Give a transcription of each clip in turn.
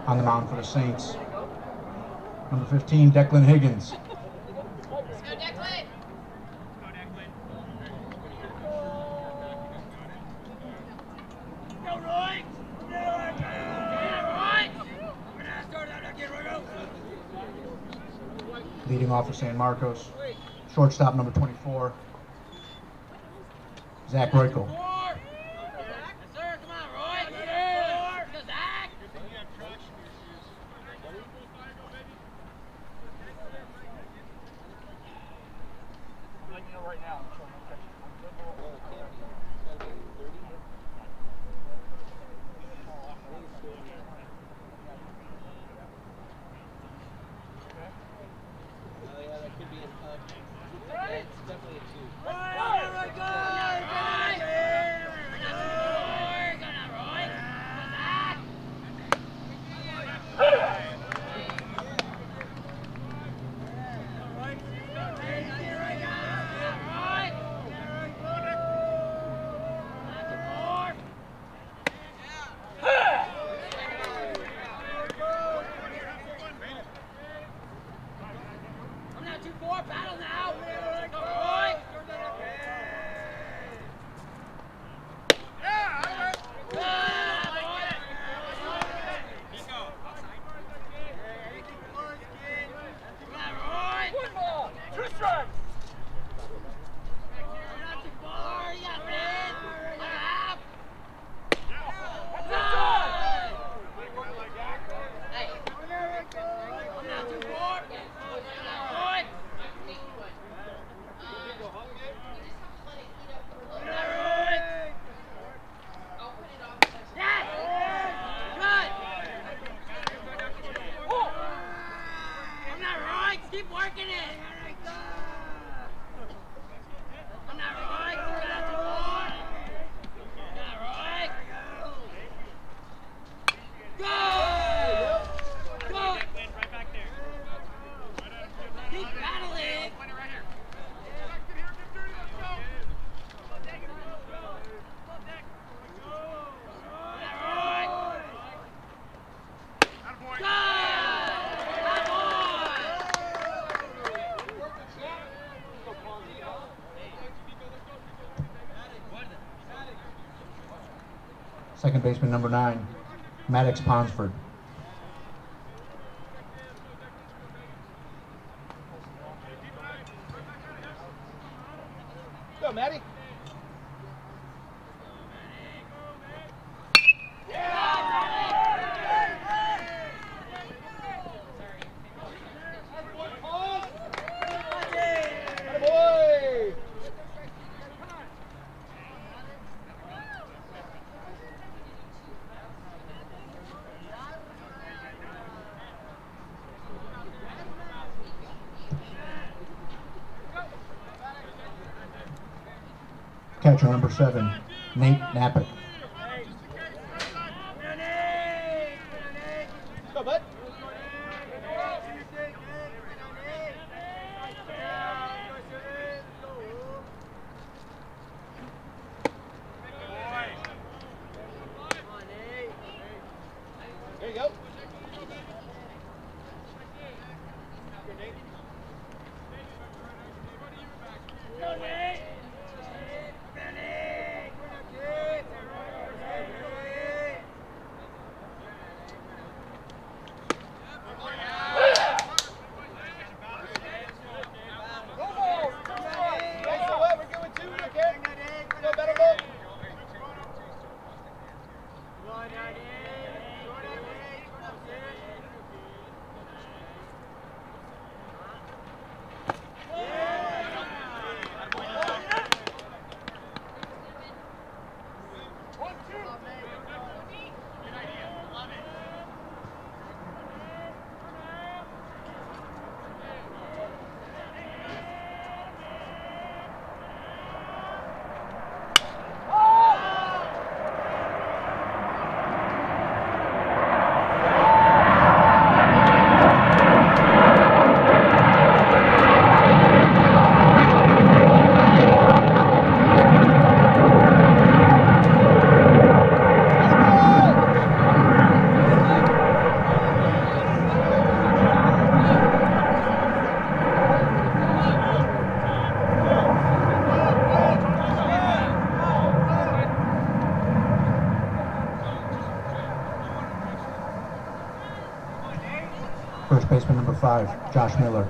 On the mound for the Saints, number 15, Declan Higgins. Leading off for San Marcos, shortstop number 24, Zach Royko. Second baseman number 9, Maddox Ponsford. Go, Matty. Catcher number 7, Nate Napick. Go, bud. There you go. First baseman number 5, Josh Miller.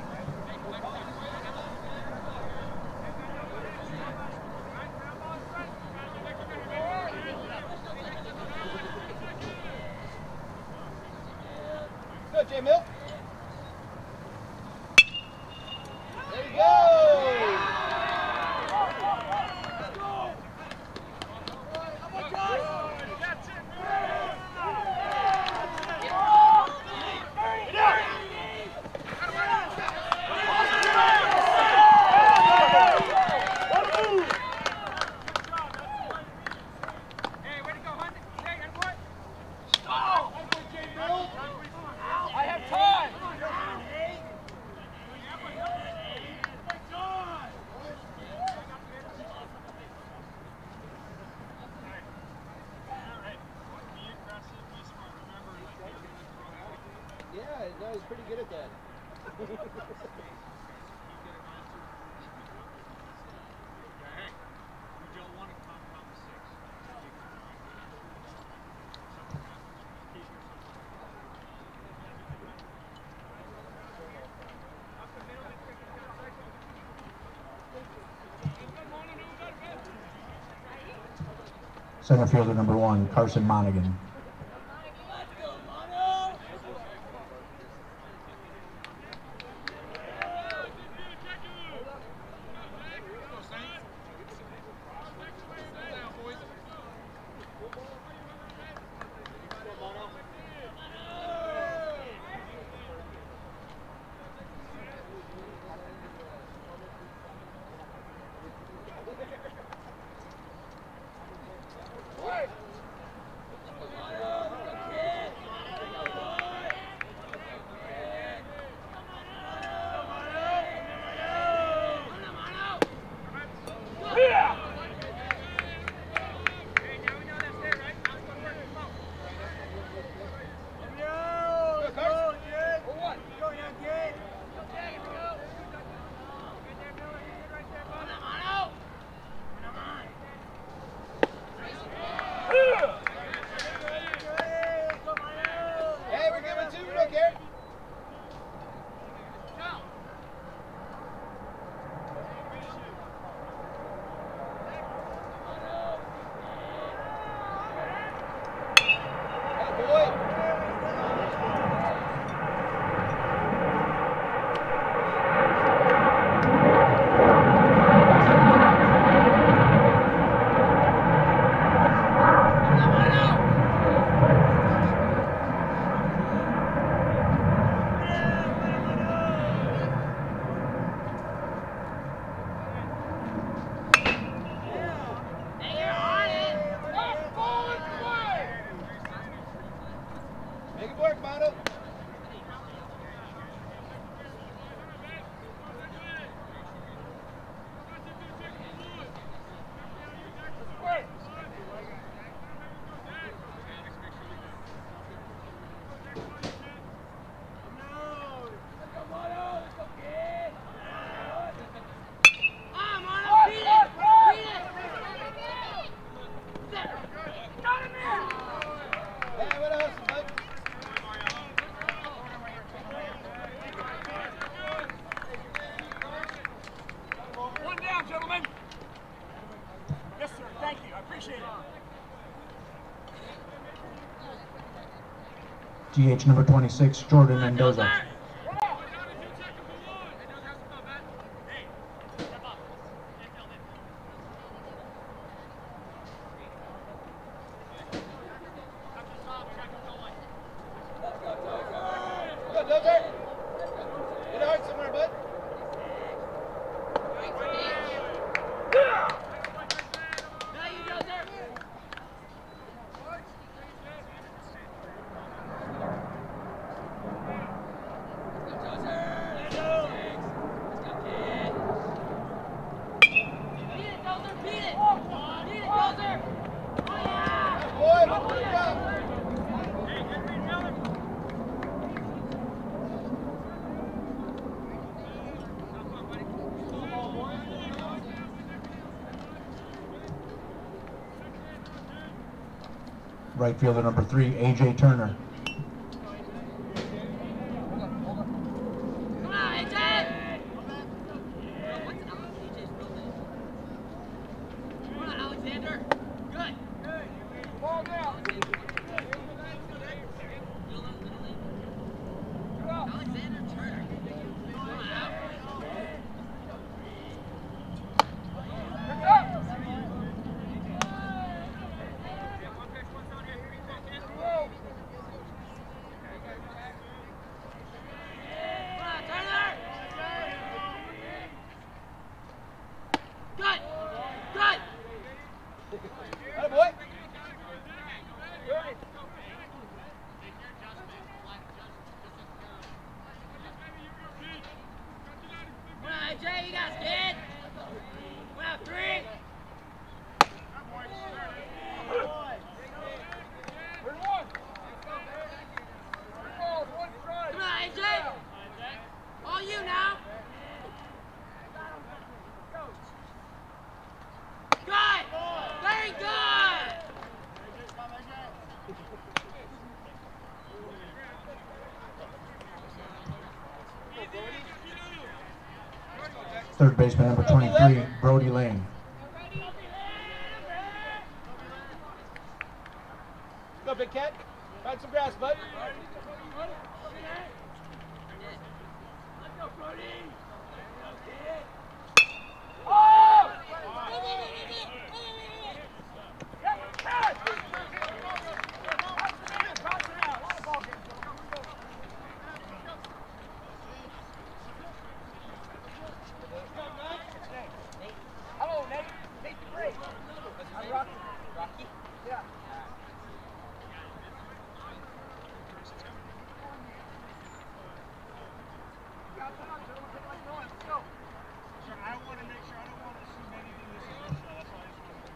Go, J. Mill. There you go. Yeah, no, he's pretty good at that. Center fielder number 1, Carson Monaghan. DH number 26, Jordan Mendoza. Right fielder number 3, AJ Turner. Third baseman number 23, Brody Lane. Go, Big Cat. Find some grass, bud. Hello, Nate. Nate the Great. I'm Rocky. Rocky? Yeah. I want to make sure I don't want to assume anything this is so that's why I just want to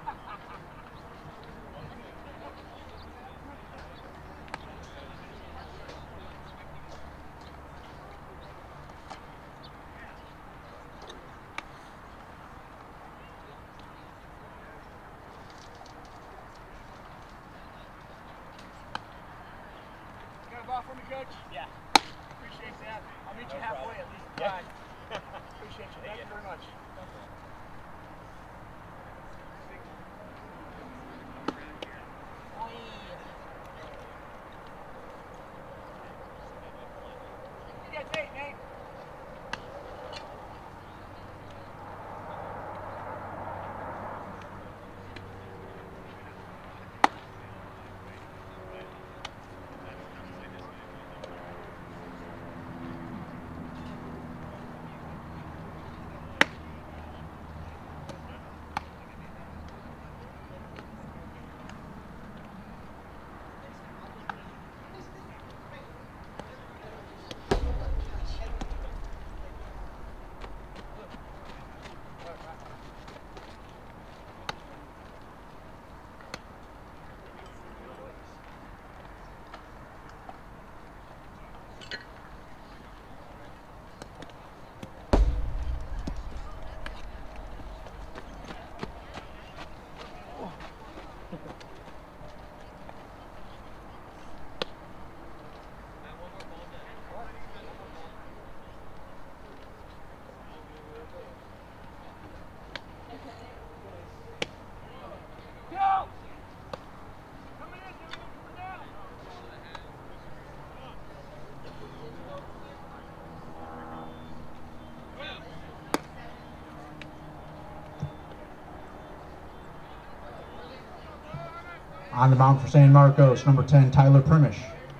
Got a ball for me, Coach? Yeah. Appreciate that. I'll meet you halfway at least. Yeah. Appreciate you. Thank you very much. Yeah, Nate, Nate. On the mound for San Marcos, number 10, Tyler Primish.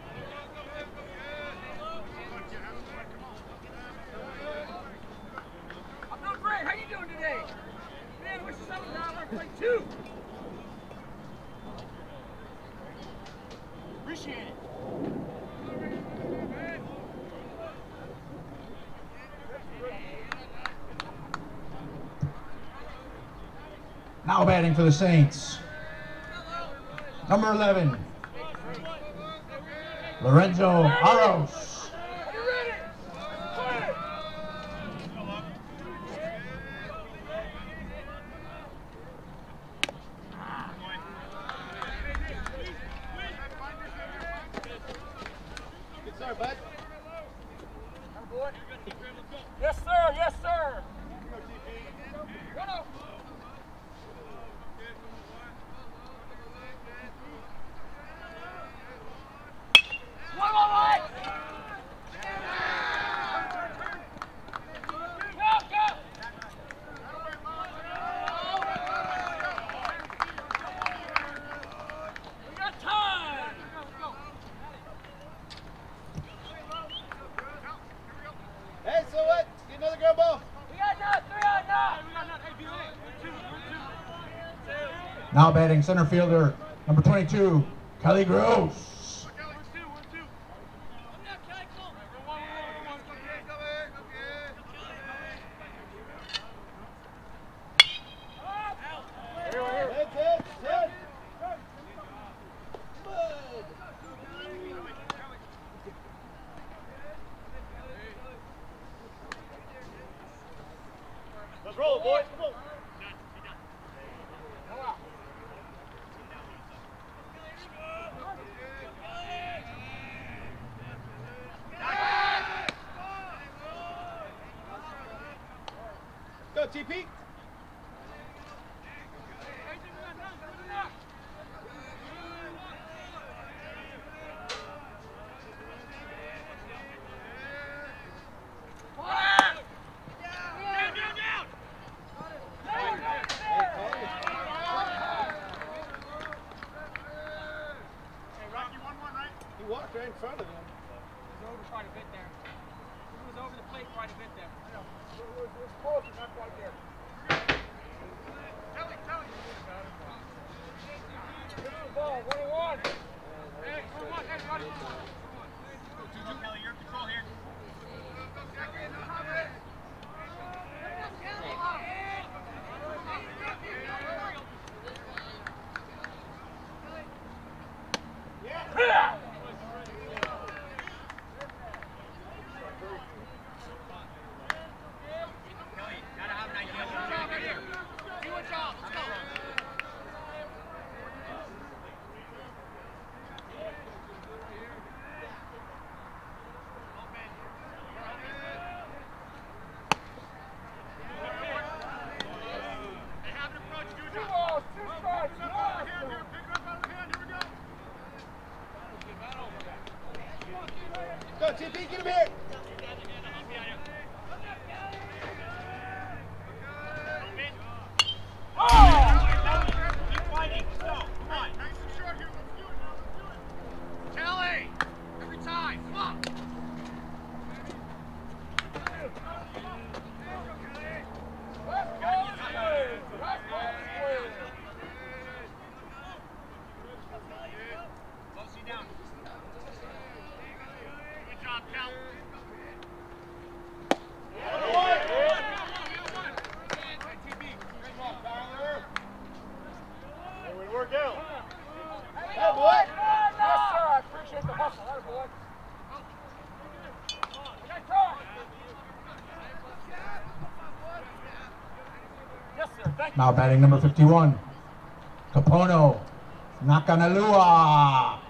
I'm doing great. How you doing today? Man, I wish the sun was out. I want to play too. Appreciate it. Now batting for the Saints, number 11, Lorenzo Aros. Are you ready? Play. Good start, bud. Yes, sir. Yes, sir. Run up. One, one, one. Go, go. We got time. Hey, so what? Get another ground ball. We got nut. 3 on nut. Now batting center fielder, number 22, Kelly Gross. Head. Bud. Let's roll, boys. Come on. TP. Walked right in front of him. He was over quite a bit there. He was over the plate quite a bit there. I know. It was close, but not quite there. Kelly. Give him the ball. 1-1. Hey, 1-1. Hey, buddy. Kelly, you're in control here. Yeah. Go, TP, get him here. Now batting number 51, Capono Nakanalua.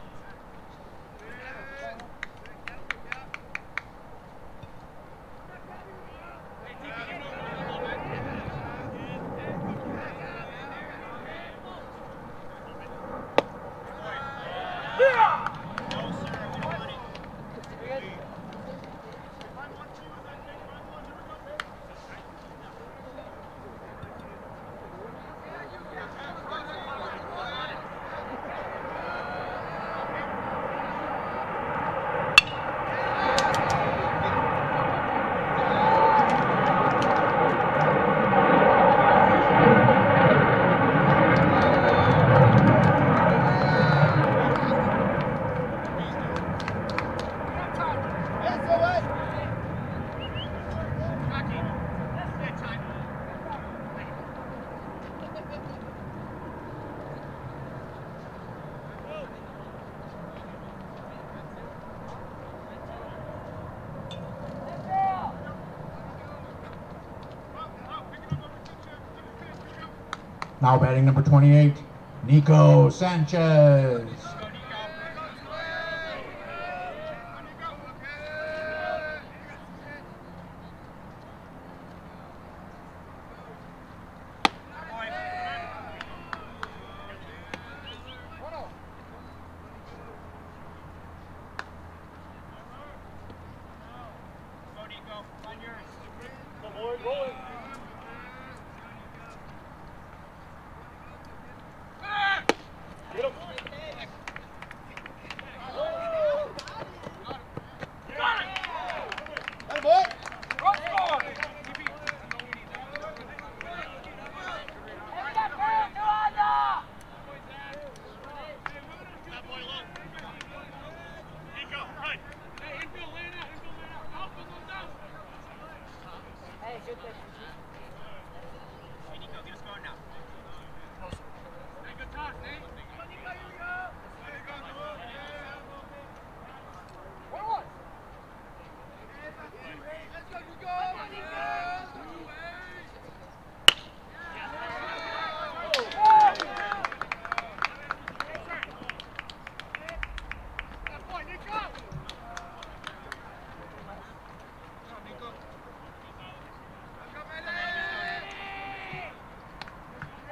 Now batting number 28, Nico Sanchez.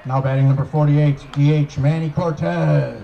Now batting number 48, DH Manny Cortez.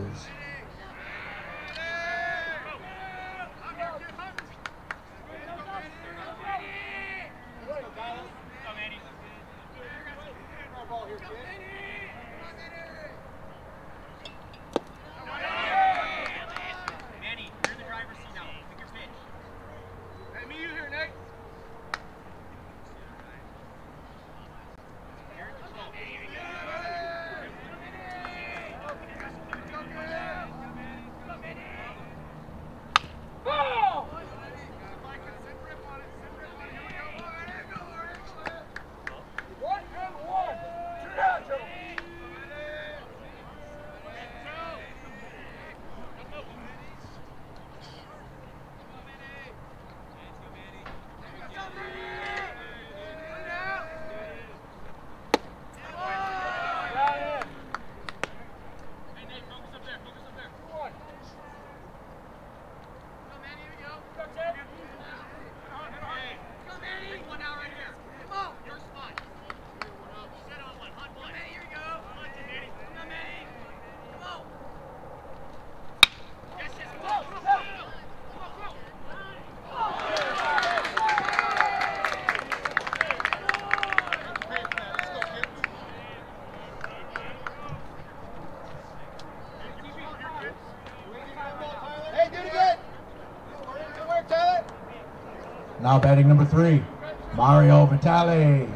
Now batting number 3, Mario Vitale.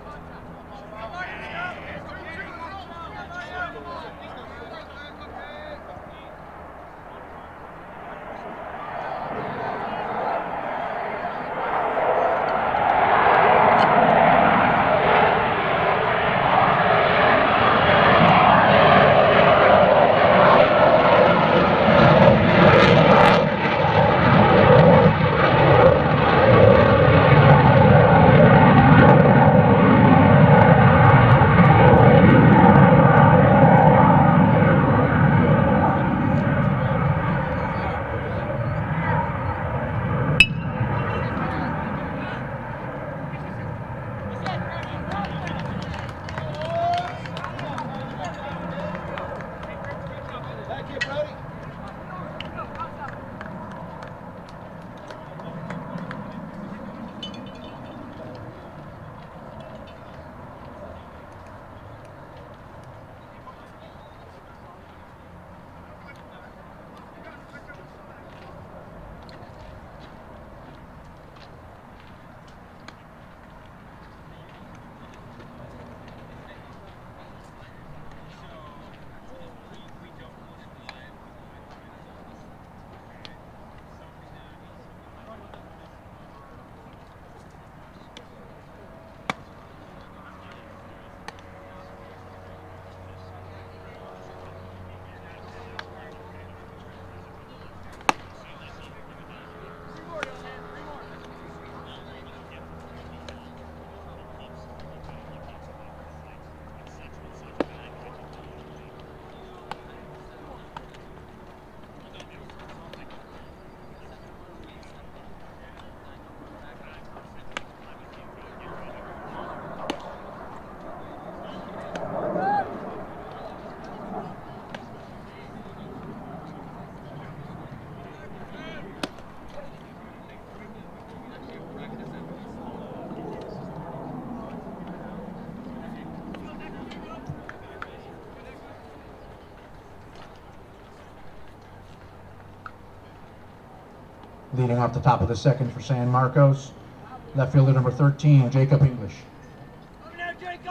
Leading off the top of the second for San Marcos, left fielder number 13, Jacob English. Come now, Jacob!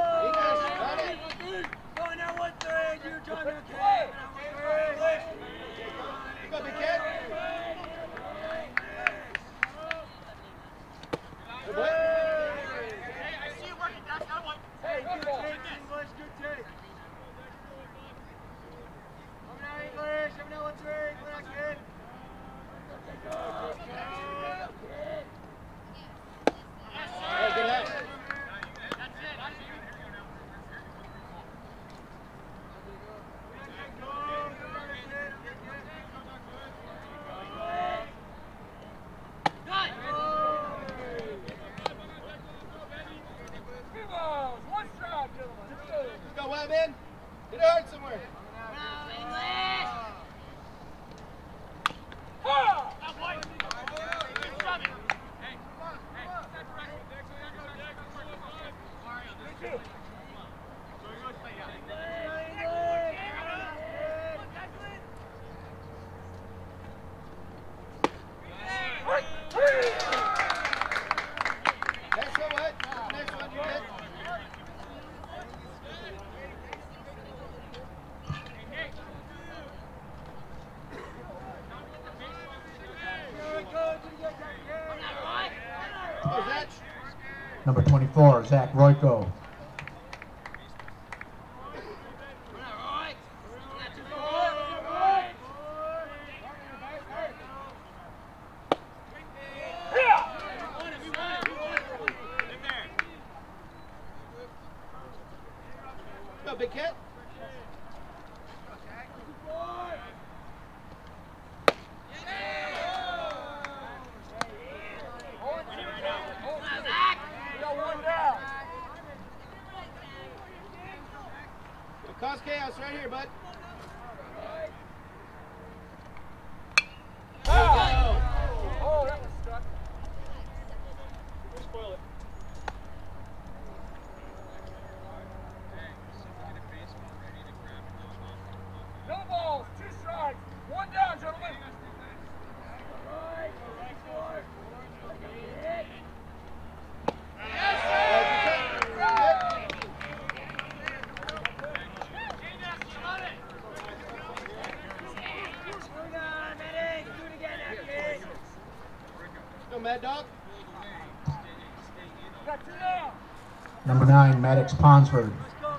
Going now, 1-3, you join the game. Go, big kid. Good boy. Hey, I see you working. That's not one. Hey, good take, English, good take. Come now, English. Come now, 1-3. Relax, kid. Hey, good head. time in. Hit it hard somewhere. Next one, what? Next one, you did. Oh, Zach. Number 24, Zach Royko. Go, big cat. Cause chaos right here, bud. Oh, that was stuck. We'll spoil it. No balls, 2 strikes, 1 down, gentlemen. Go, Mad Dog. Got 2 down. Number 9, Maddox Ponsford.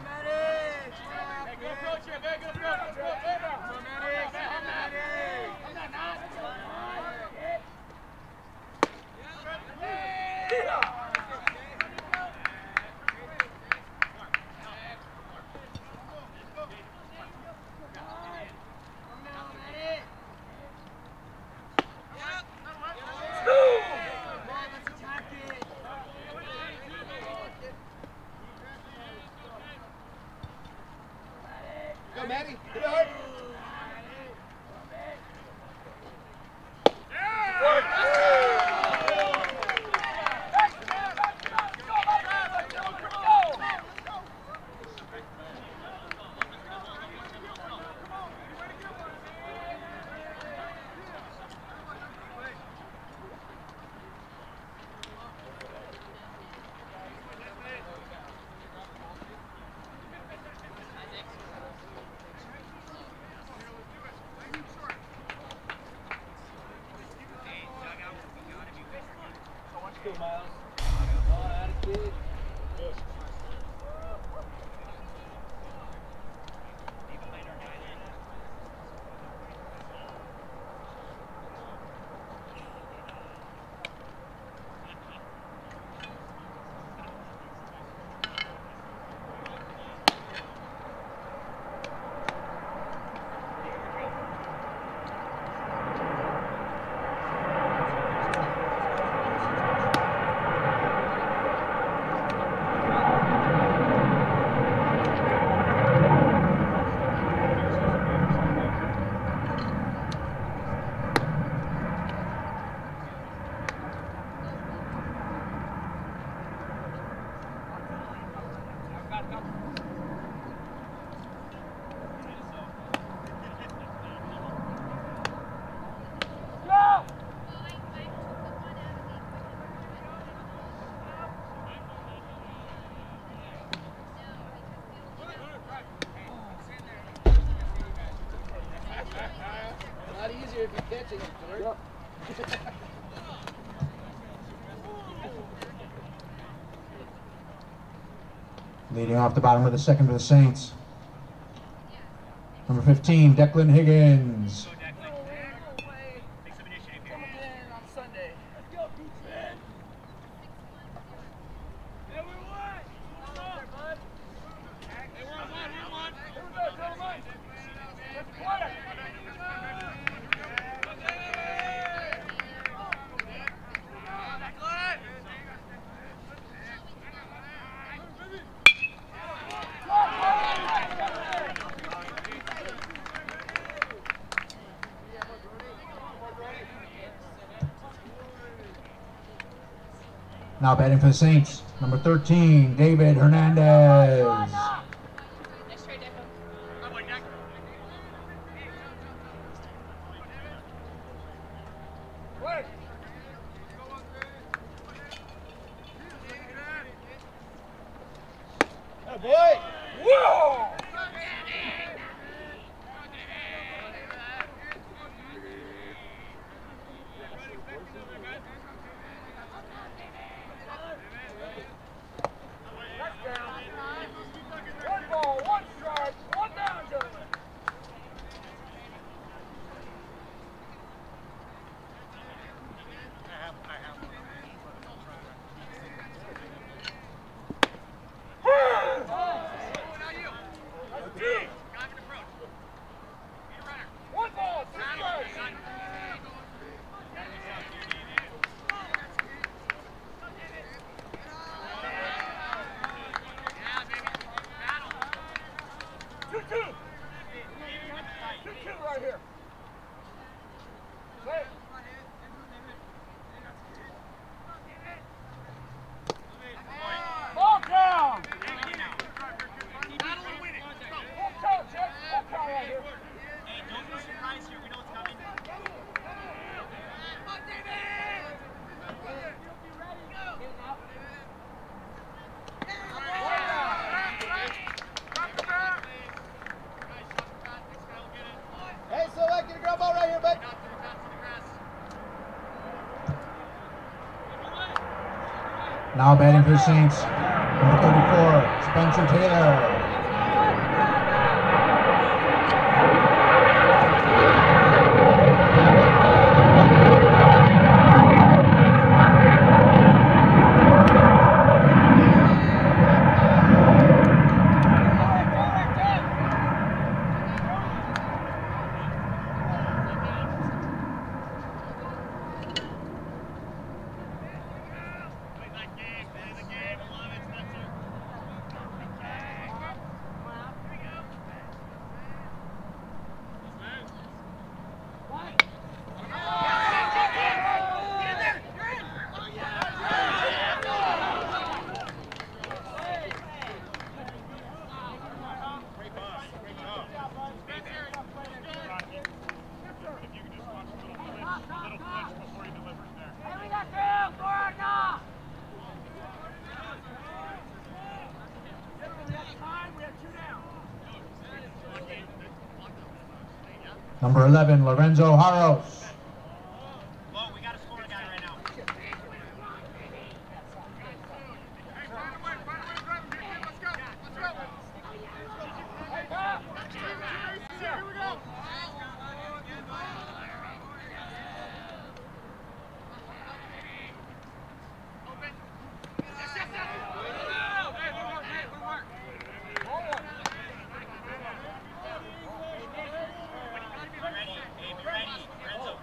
Go, Maddie. Hit it hard. Go, Miles. Oh, that is big. A lot easier if you catch it, George. Leading off the bottom of the second for the Saints. Number 15, Declan Higgins. Now batting for the Saints, number 13, David Hernandez. Nice try, Deco. Wait. Oh boy! Whoa! One ball, one strike, one down, gentlemen. One ball, three strikes. Two right here. Wait. Ball down. Full count, Jeff. Full count right here. Hey, don't be surprised here. We know what's coming. Hey, Select, get a ground ball right here, bud. Now batting for the Saints, number 34, Spencer Taylor. Number 11, Lorenzo Haros. Whoa, we got to score a guy right now. Be ready. Hey, be ready. Renzo,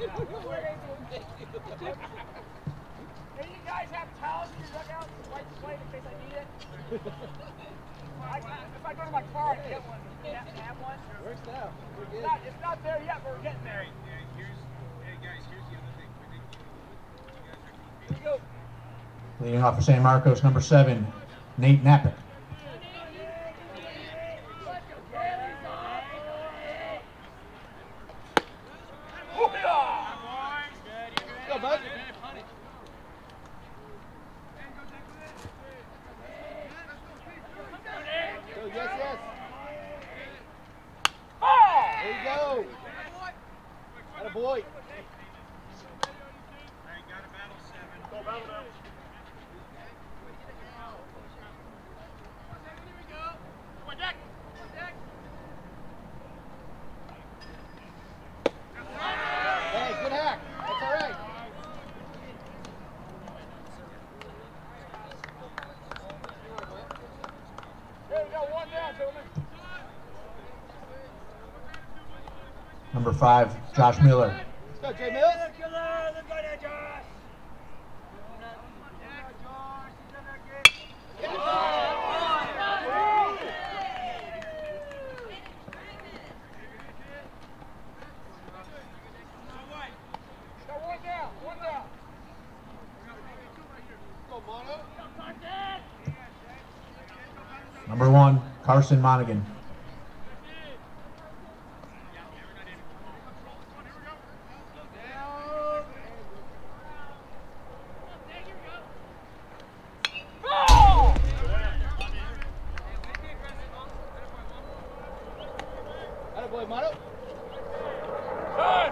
Hey, you guys have towels in your dugout? Wipe the plate in case I need it. If I go to my car, I can get one. You have one? Works now. We're good. It's not there yet, but we're getting there. Hey guys, here's the other thing. I think you guys are Here we go. Leading off for San Marcos, number 7, Nate Napick. Go, bud. Go, yes. There you go. Atta boy. got a battle 7. Go, battle down. Hey, good hack. That's all right. There you go, one down, gentlemen. Number 5, Josh Miller. Let's go, Jay Mills. Number 1, Carson Monaghan. Atta boy, Mono. Touch!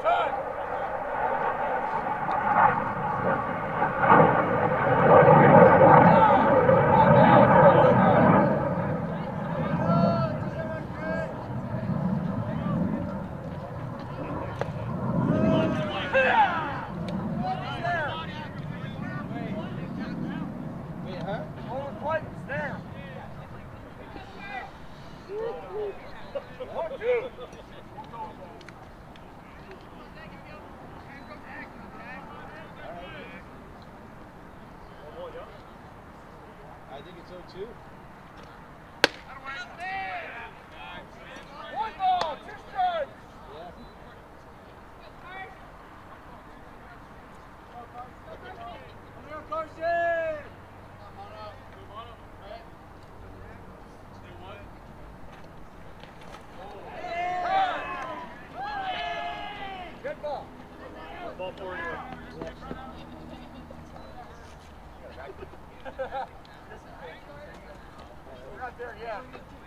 Wait, huh? Over plate, it's there. 1, 2. I think it's 0-2. One ball, 2 strikes. Yeah. Good ball. Ball 4 anyway. We're not there yet.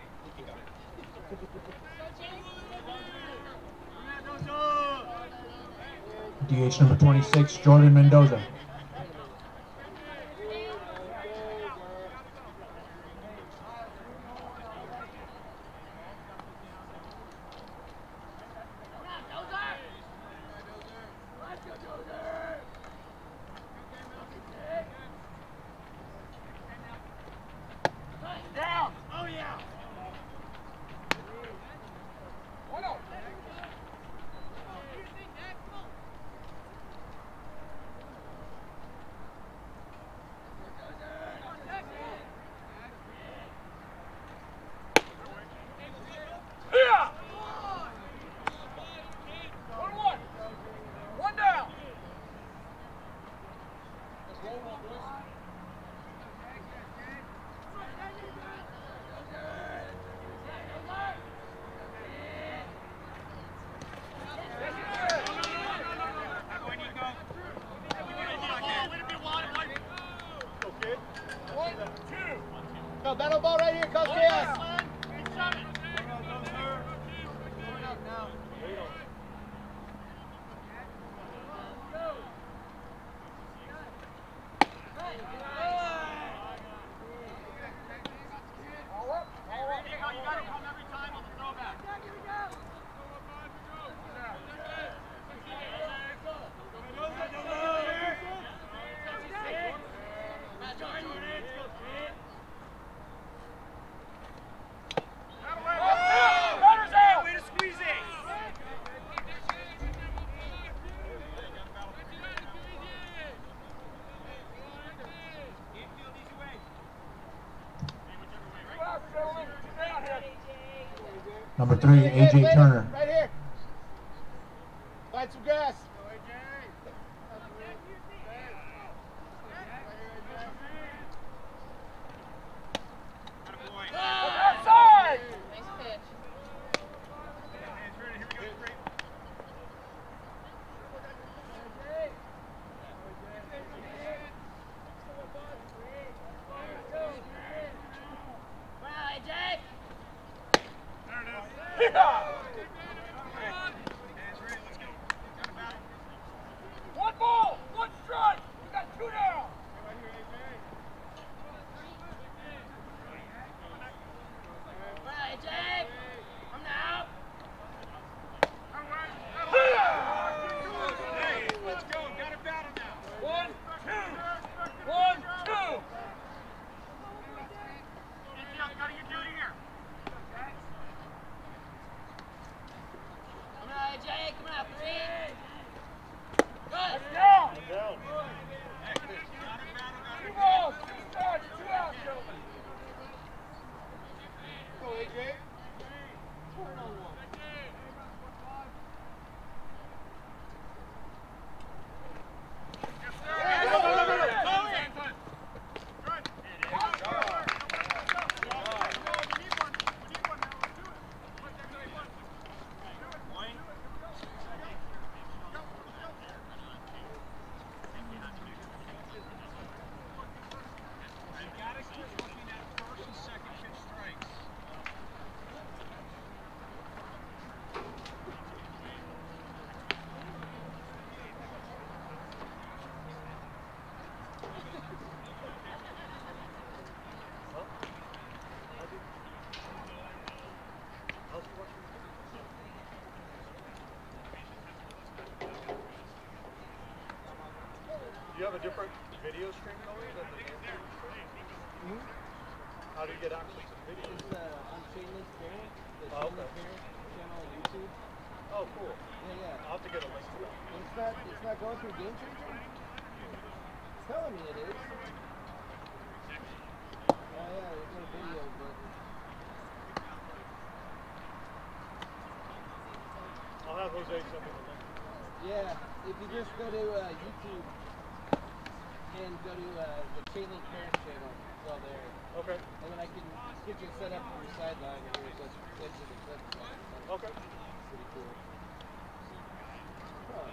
DH number 26, Jordan Mendoza. Down. Oh, yeah. 1-0. Number 3, AJ Turner. Right here. Find some grass. Outside! Nice pitch. One ball, one strike. You got 2 down. Let's go. Got a battle now. 1, 2. 1, 2. Gotta get down here. That's down. Down. 2 balls, 2 strikes, 2 outs, gentlemen. Go, AJ. Do you have a different video streaming over than the How do you get access to the video? On Shameless Parent, the Oh, Shameless okay. Parent channel on YouTube. Oh, cool. Yeah. I'll have to get a link to that. It's not going through Game Changer? It's telling me it is. Oh yeah, there's no video, but I'll have Jose send me the link. yeah, if you just go to YouTube and go to the Shameless Parent channel, it's all there. Okay. And then I can get you set up for your sideline and your sensitive exception. Okay. Pretty cool. Huh.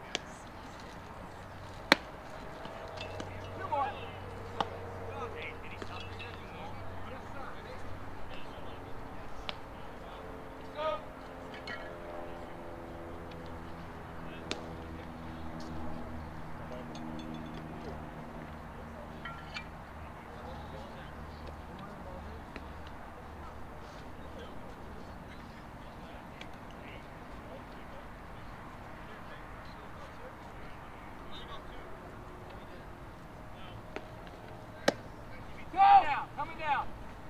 Coming down.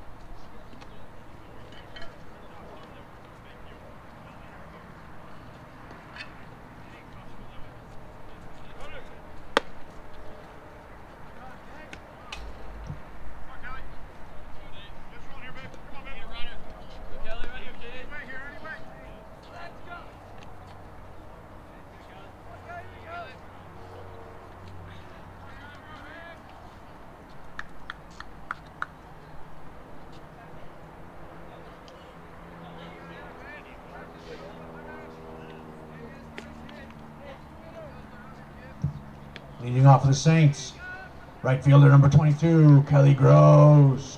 Leading off for the Saints, right fielder number 22, Kelly Groves.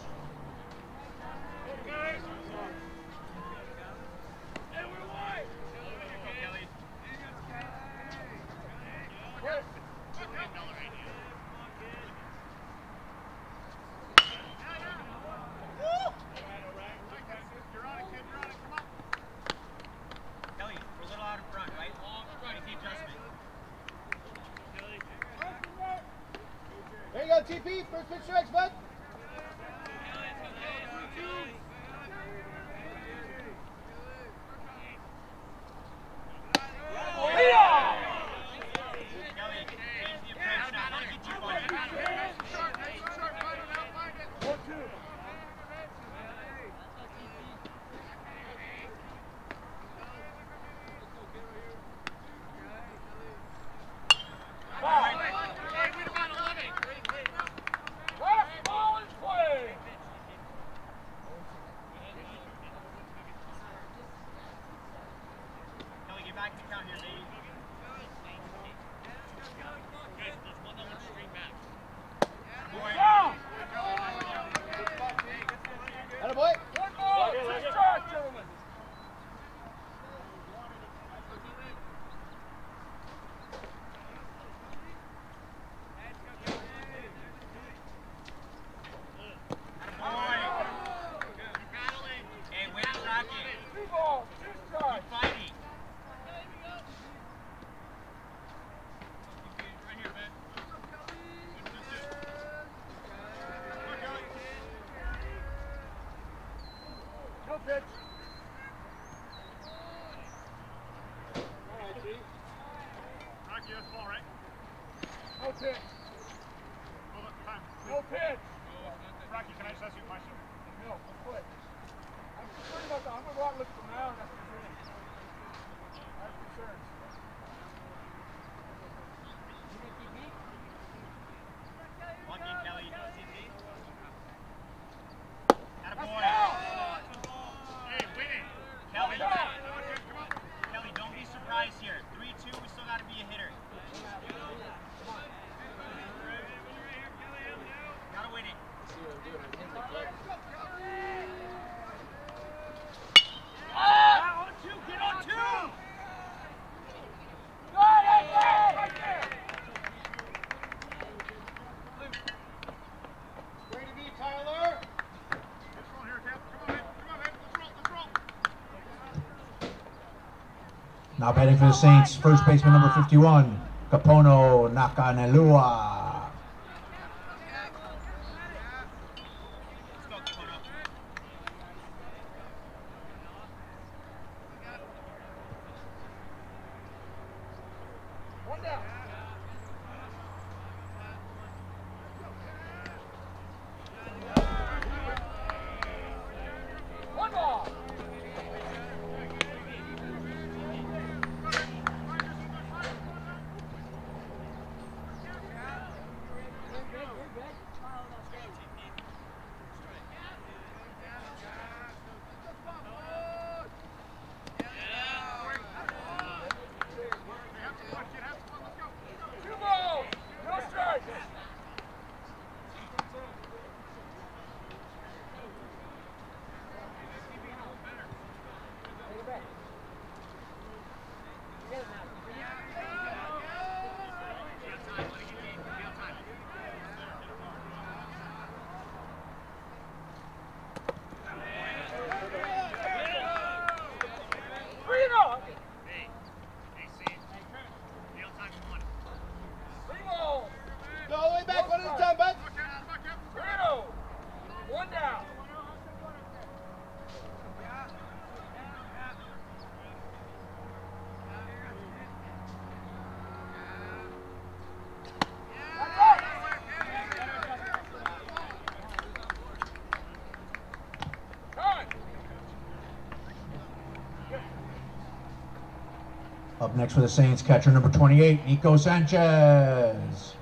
There you go, TP. First pitch strikes, bud. No pitch. No pitch. Rocky, can I just ask you a question? No, I'm quick. I'm concerned about that. I'm going to go out and look for now, and that's the thing. I have concerns. Lucky Kelly, you know TP? Attaboy. Hey, winning. Kelly, come on. Kelly, don't be surprised here. 3-2, we still got to be a hitter. Gotta win it. On two, get on two! Right there. Way to be, Tyler. Let's roll here, Cap. Come on, man. Let's roll. Now batting for the Saints, first baseman number 51, Kapono Nakanelua. One down. One ball. Two balls. No strikes. Go all the way back, one at a time, bud. One down. Up next for the Saints, catcher number 28, Nico Sanchez.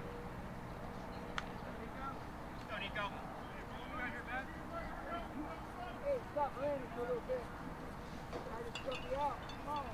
Hey, stop raining for a little bit. I just struck you out. Come on.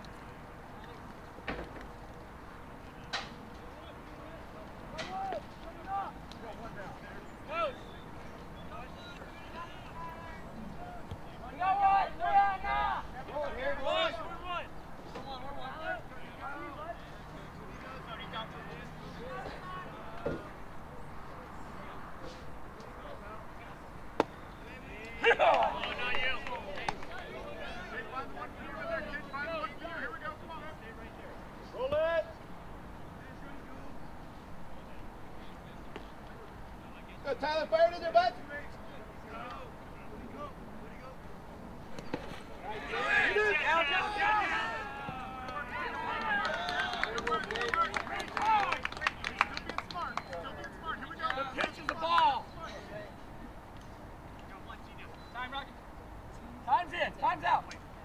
Roll it. Go, Tyler, fire it in there, bud. The pitch is the ball. Time, Rocky. Time's in. Time's out.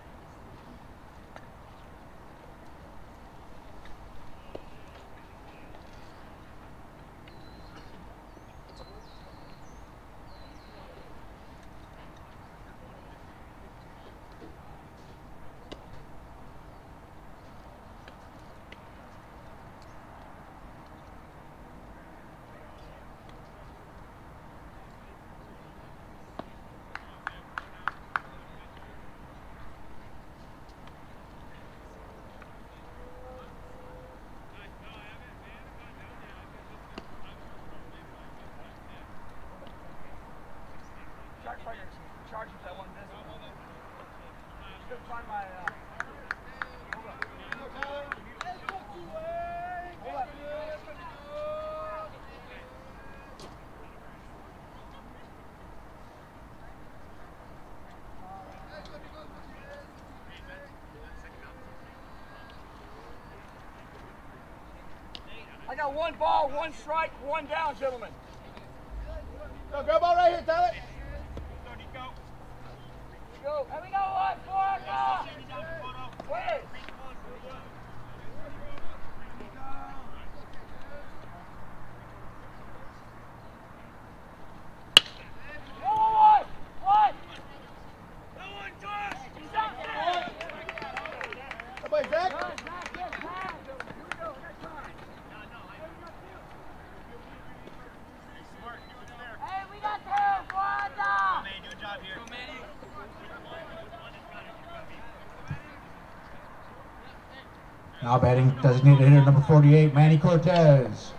Charge you for that one visit. Just couldn't find my, hold up. Hold up. I got 1 ball, 1 strike, 1 down, gentlemen. Go, go ball right here, Tyler. Go. Here we go, 1, 4, go. Where? Everybody, Zach. Hey, we got 2, 1 down. Man, good job here. Now batting designated hitter number 48, Manny Cortez.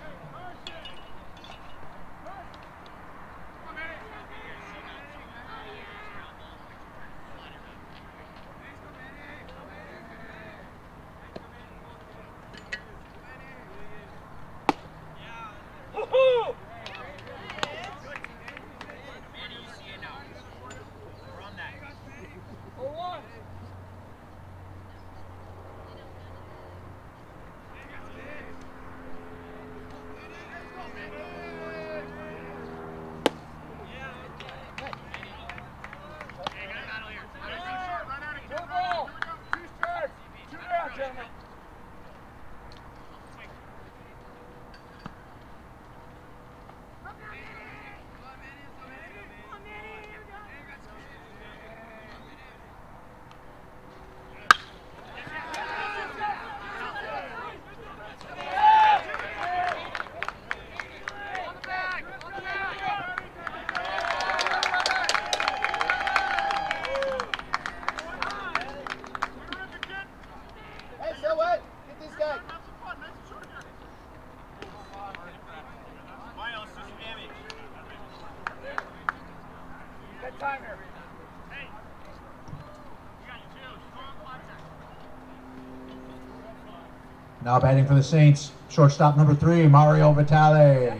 Now batting for the Saints, shortstop number 3, Mario Vitale.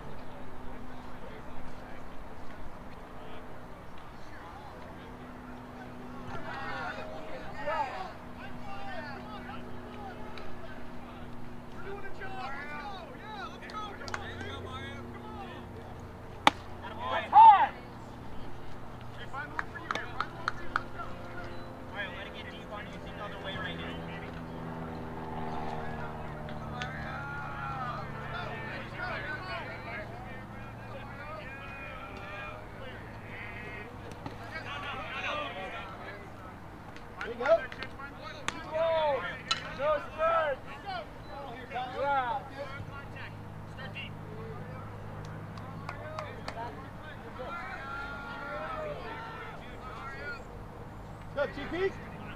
Go, GP.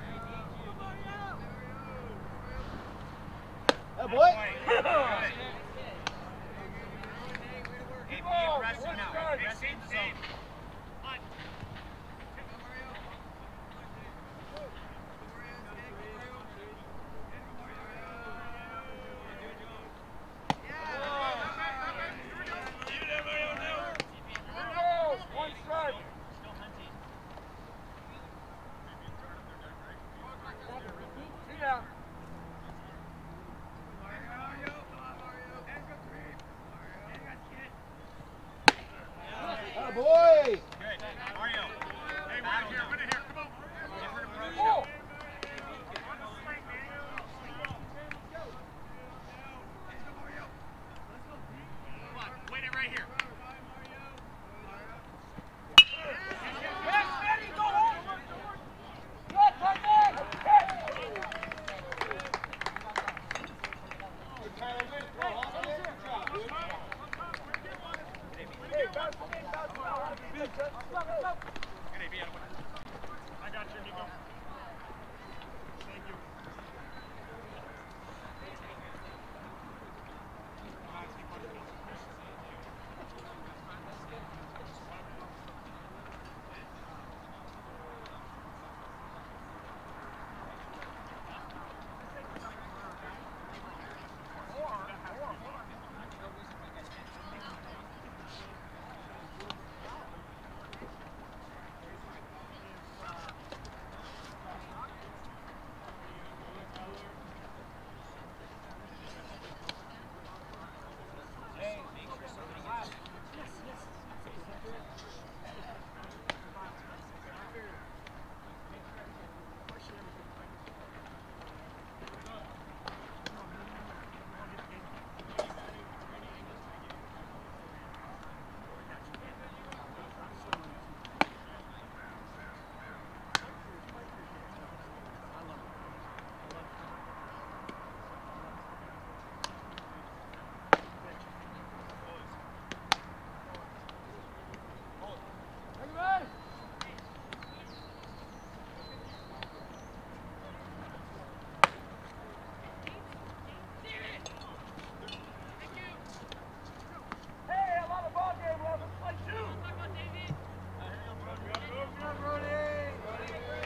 Oh, boy. Be aggressive now. Aggressive zone. Boy!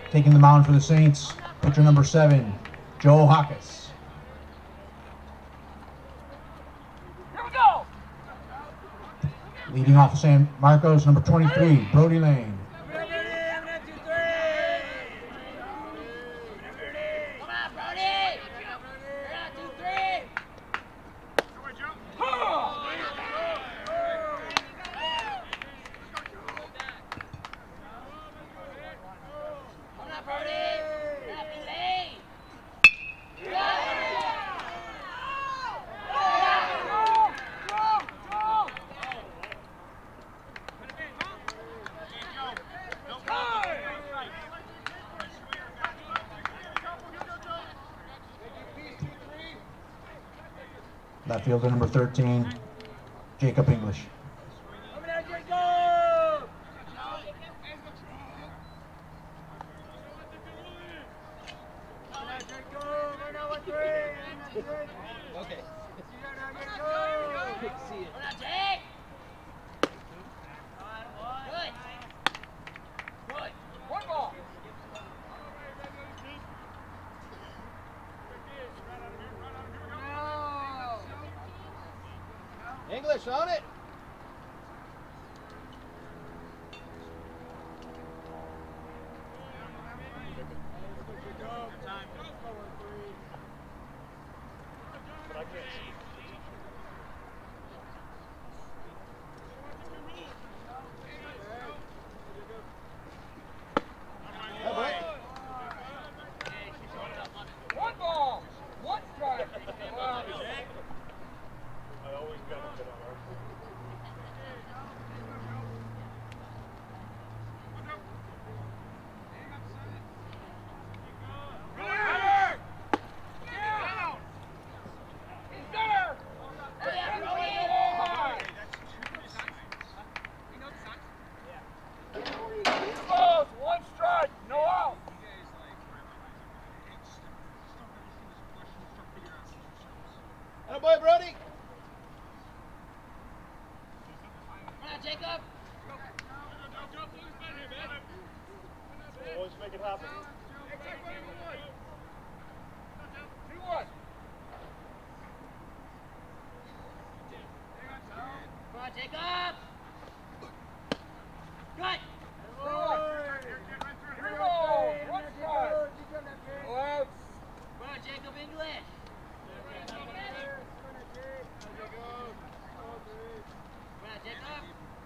Taking the mound for the Saints, pitcher number 7, Joe Hawkes. Here we go. Leading off San Marcos, number 23, Brody Lane. Left fielder number 13, Jacob English. Okay. See it. One ball. English on it. One ball. One strike. Wow. One strike, no out. Atta boy, Brody. Jacob. Always make it happen. 2-1. Come on, Jacob. Good. Three balls, one strike. No outs. Come on, Jacob English. Come on, Jacob.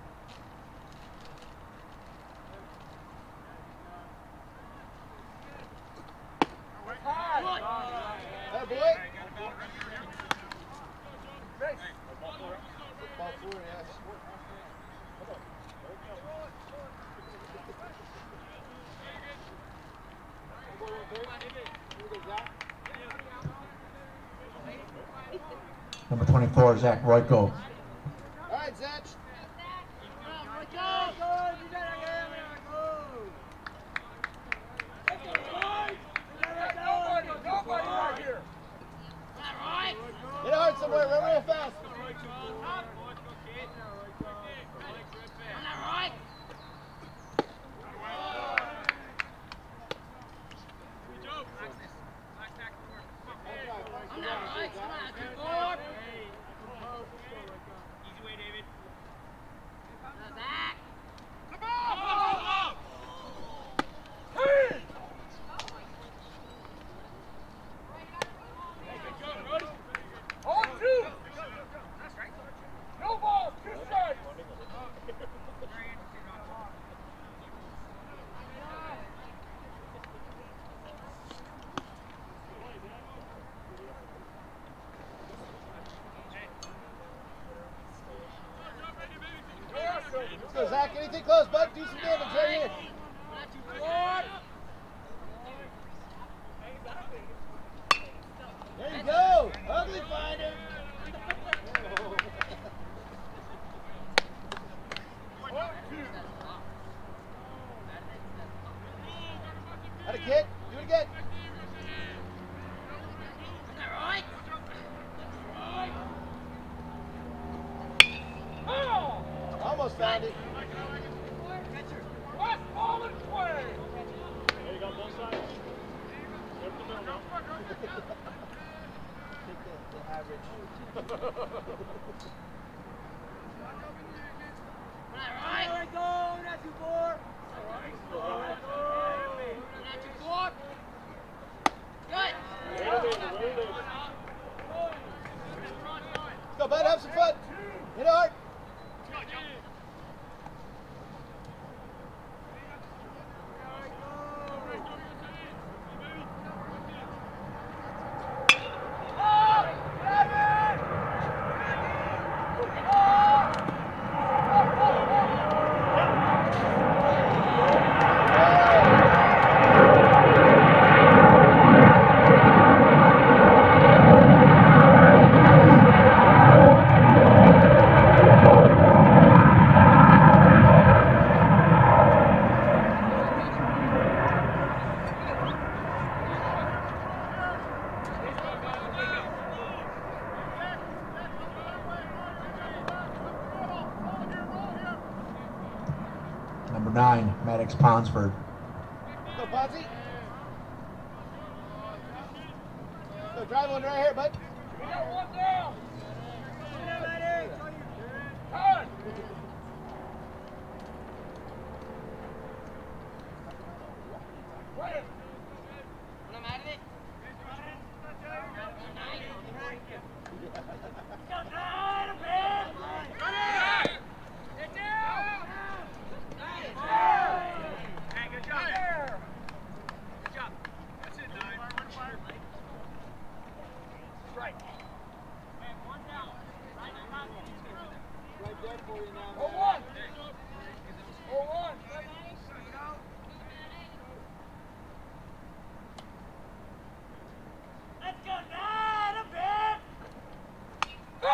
Atta boy. Base. Ball four, yes. Number 24, Zach Royko. All right, Zach. Nobody right here. Hit hard somewhere, run real fast. Easy way, David. On two. No balls, two strikes. Let's go, Zach. Anything close, bud? Do some damage right here. There you go. Ugly finder. Had a kid. Do it again. Almost found it. The average. Right, let go, not too far. Not too far. Good. Let's go, bud, have some fun. Hit hard. Number 9, Maddox Ponsford. Go, Ponzi. Go, drive one right here, bud. We got one down. When I'm out of it. Hey, good job. Good job. That's it, 9. Right. One down. Right there for you now. Oh, one. Oh, one. Let's go, nine, a bit. Go!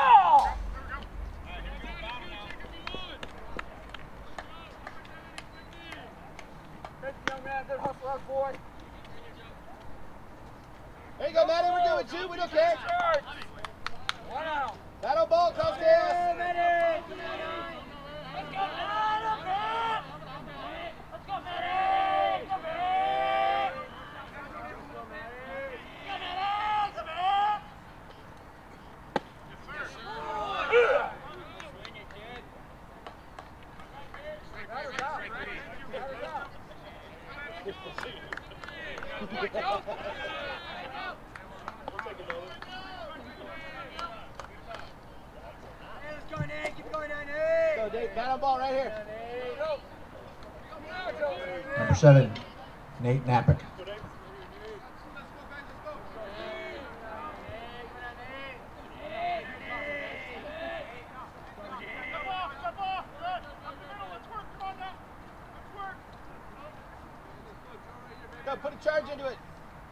Thank you, young man. Good hustle, our boy. There you go, Maddie. We're doing 2. We don't care. Wow. Battle ball, cross gas. Let's go, nine, a bit. Let's go, Maddie. Come here. Go, Maddie. Come here. Batter's out. Batter's out. Let's go, Nate. Keep going down, Nate. Go, Dave. Battle ball right here. Go. Go. Number 7, Nate Napick. Go, put a charge into it.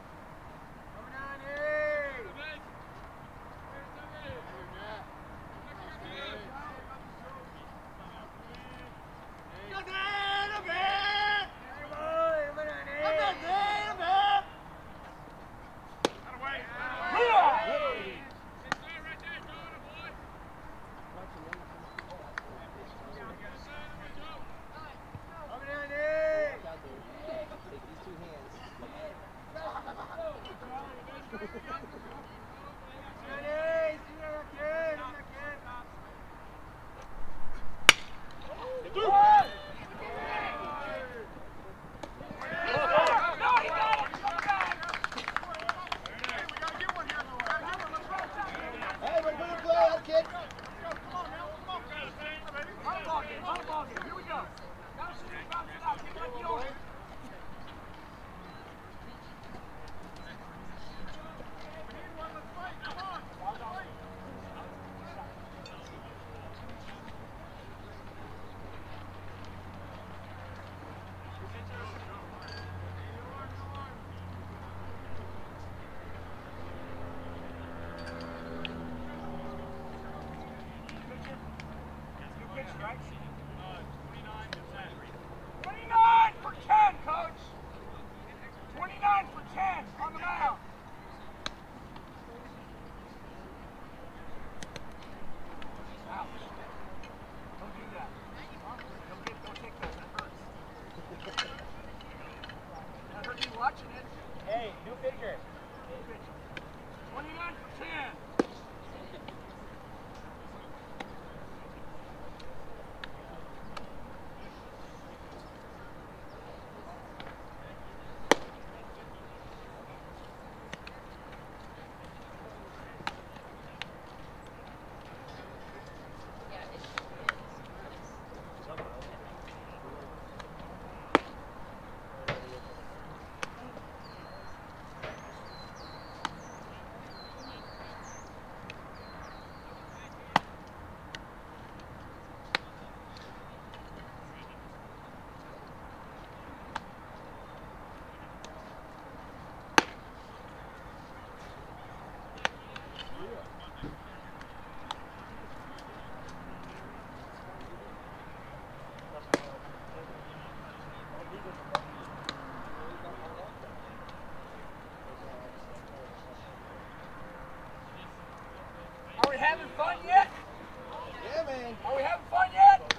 Hey, we're moving play out, kid. Here we go. Gotta shoot it, bounce it out. Keep it like you own it. we having fun yet? Yeah, man. Are we having fun yet?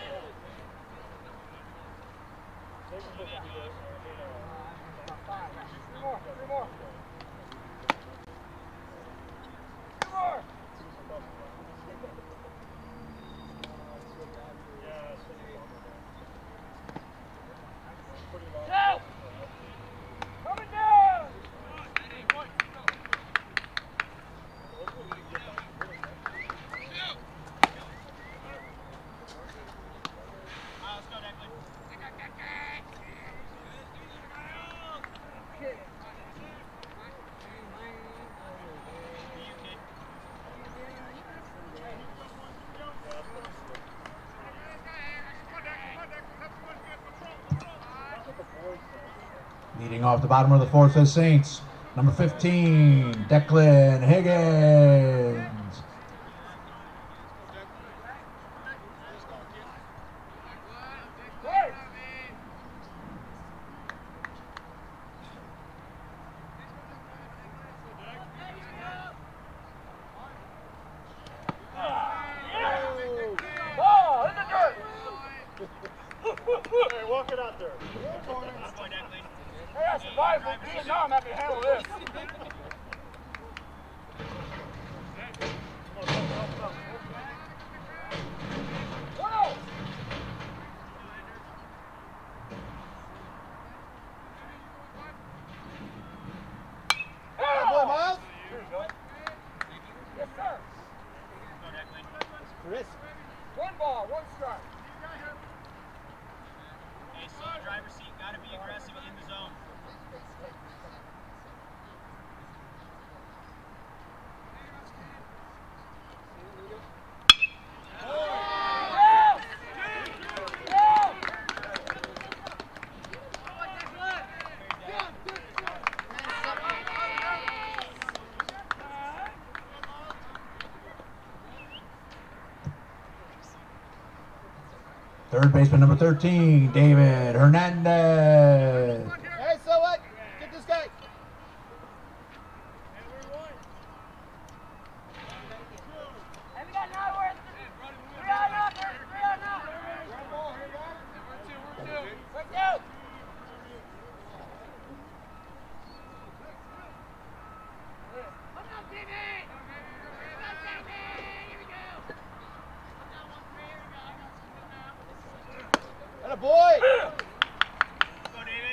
Three more. Three more. Three more. Go! Coming down! Let's go, Declan. Leading off the bottom of the fourth for the Saints, number 15, Declan Higgins. Hey, walk it out there. Hey, I survived with Vietnam. I can handle this. Whoa! Boy, Miles. Here you go. Yes, sir. Chris. One ball, one strike. Hey, so driver's seat, gotta be aggressive in the zone. Third baseman, number 13, David Hernandez. Hey, so what? Get this guy. Hey, we got another one. 3 on up. 3 on up. We're two. Come on, David. Come on, David. Here we go. Atta boy. Go, David.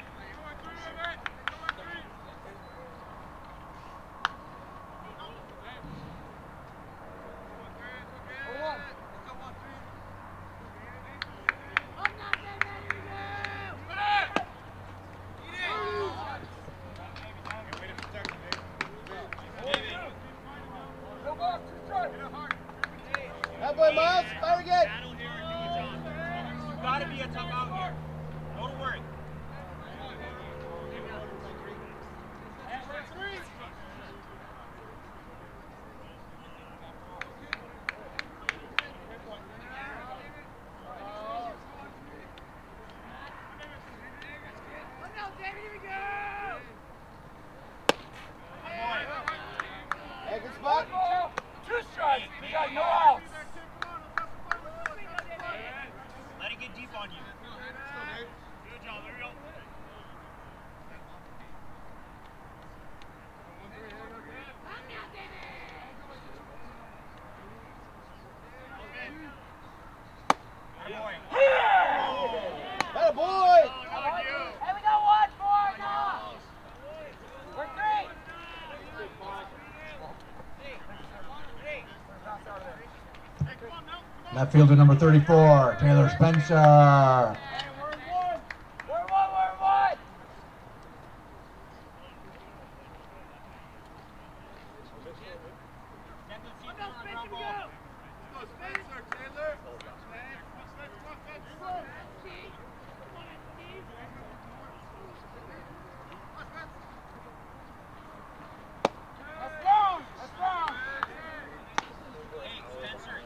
That boy, Miles. Fire again. Battle here or do it, John. You gotta be a tough out here. Don't worry. Hey, good spot. 2 strikes. We got no outs. Let it get deep on you. Good job, there you go. Atta boy. Hey, we got 1 more now. We're 3. Left fielder, number 34, Taylor Spencer. We're one. That's wrong. Hey, Spencer.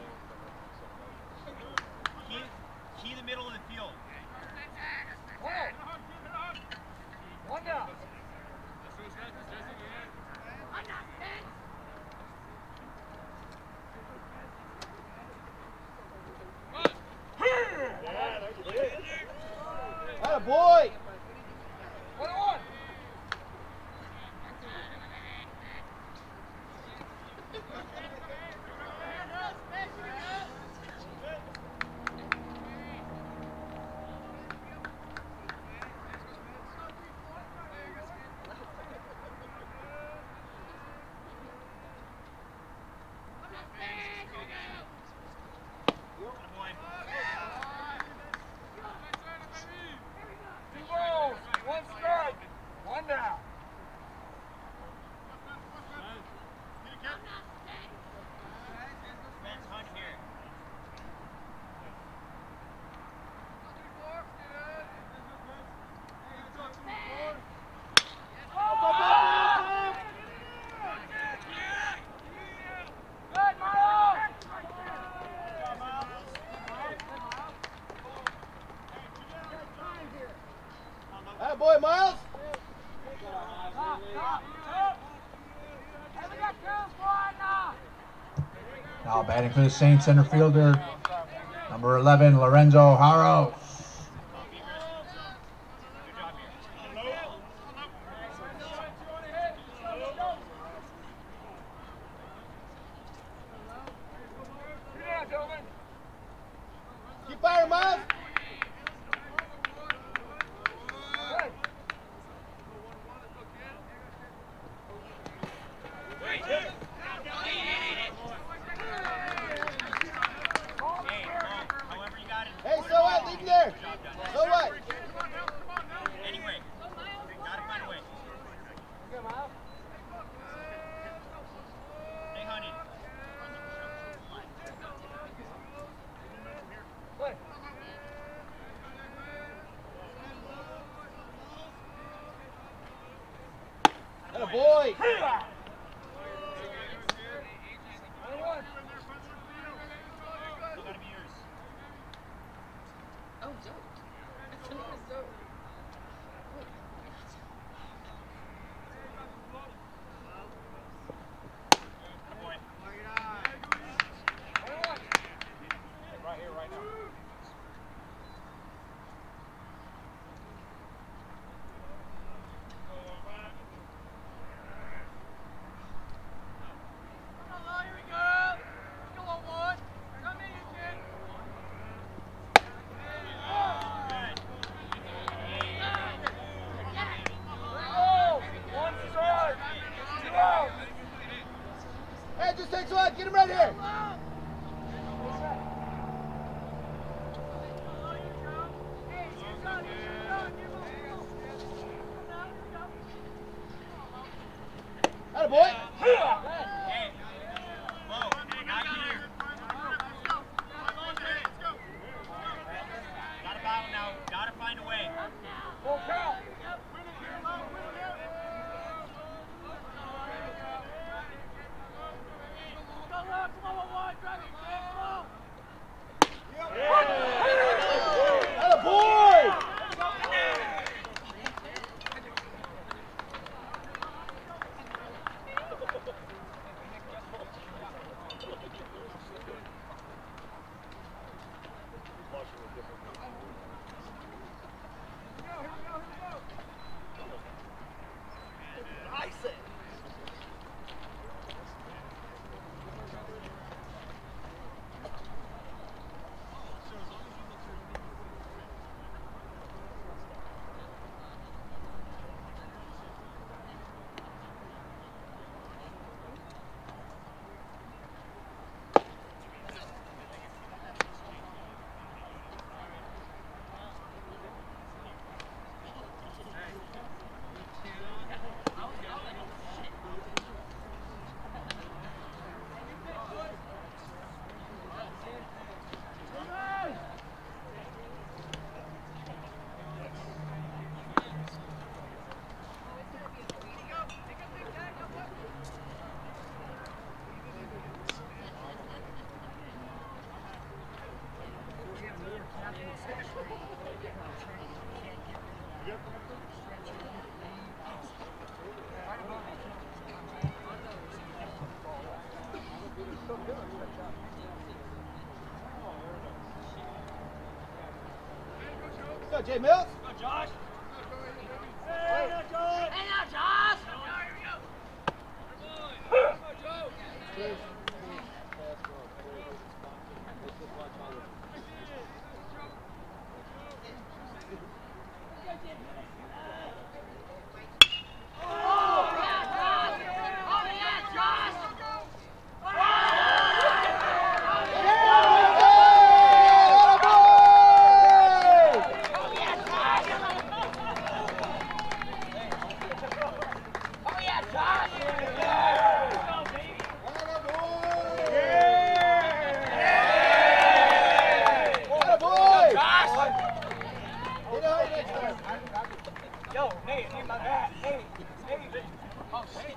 Key the middle of the field. One down. Now batting for the Saints center fielder, number 11, Lorenzo Haros. Keep firing, Miles. Hey, so what? Leave him there. So what? Anyway, gotta find a way. Good, Miles. Hey, honey. Play. Atta boy. Still gotta be yours. Oh, dope. I thought it was dope. Wait. Boy. Right here, right now. Hey, just takes one. Get him right here. Atta boy. Hey. Whoa, not here. Gotta battle now. Gotta find a way. Atta boy. Go, Jay Mills. Go, Josh. Hey, now, Josh! Yo, Nate, need my bat. Nate. Oh, shit.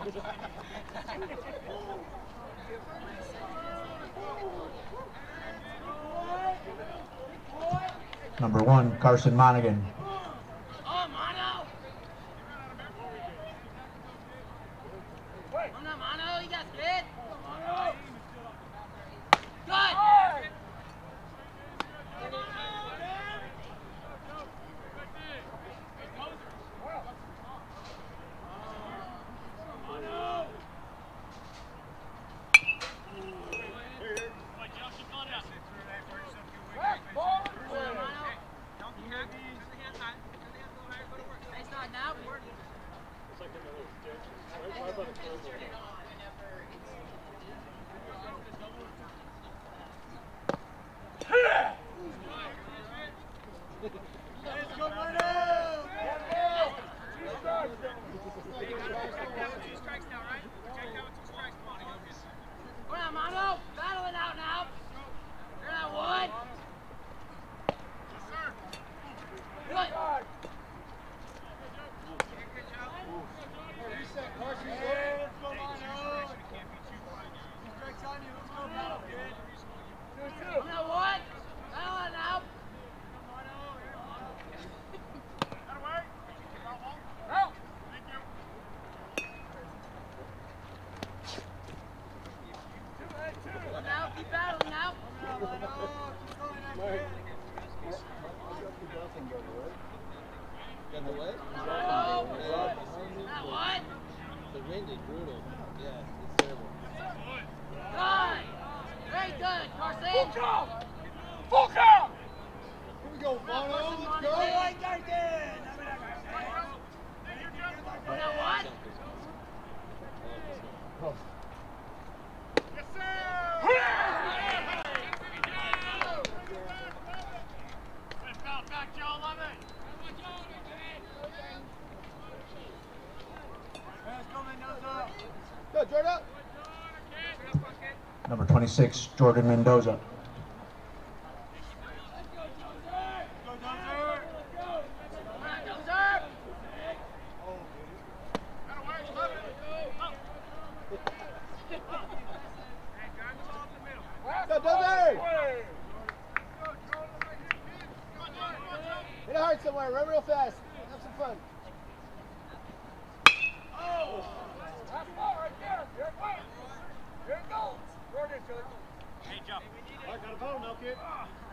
Number 1, Carson Monaghan. Oh, Mono! Mono, you got good? Got the what? What? The wind is brutal. Yeah, it's terrible. Good. Very good, Carson. Full count! Full count! Here we go, Bono. Let's go. Right there. Now what? Yes, sir! Back, Joe, love it! Go, Jordan. Number 26, Jordan Mendoza. Go, Dozer. Hit it hard somewhere. Run real fast. Have some fun. That's ball right there. Here it goes. Here it goes. Throw it in, Chili. Hey, jump. I got a bone, no kid.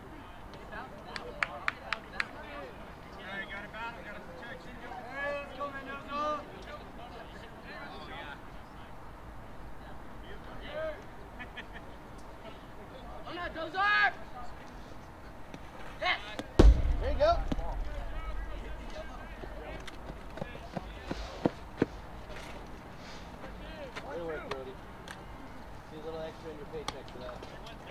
Hey, got a battle, got a protection. Hey, let's go, Mendoza. Oh no, Dozer! Yes! There you go. Good work, Brody. See a little extra in your paycheck for that.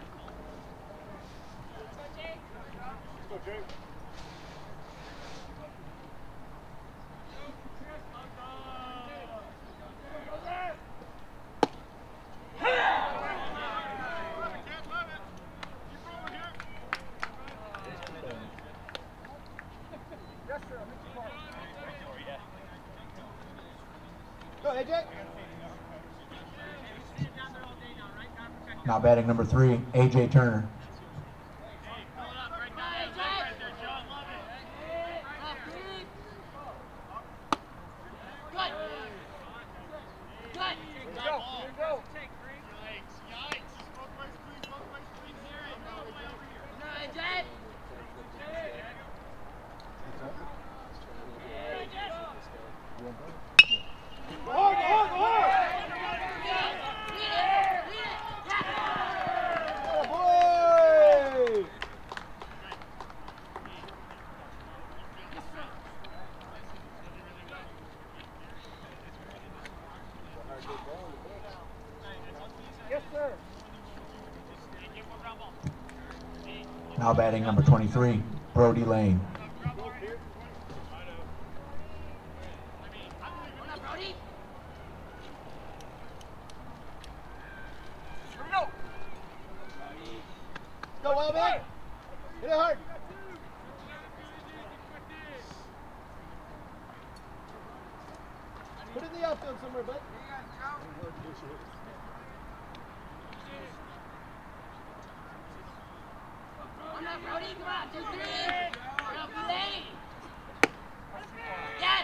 Let's go, Jake. Yes, sir. I'll meet you tomorrow. Go, AJ. Now batting number 3, AJ Turner. Yes, sir. Now batting number 23, Brody Lane. Here we go. Go, well, man. Hit it hard. Put it in the outfield somewhere, bud. Come on, Brody, come on, 2, 3. Come on, Lane. Yes!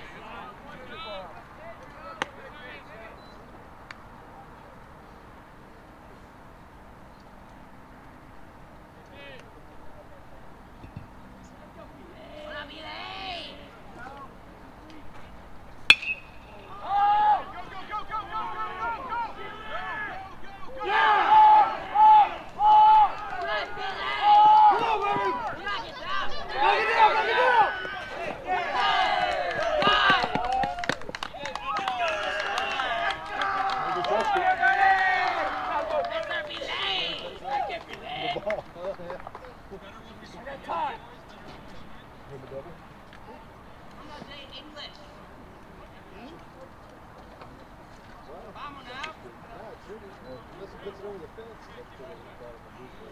Come on, Lane. Good, Billy. Knock it down. Unless he puts it over the fence. That's the way he bought him a booster.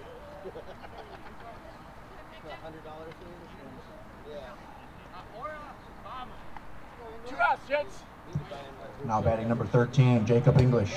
$100 thing? Yeah. Two outs, gents. Now batting number 13, Jacob English.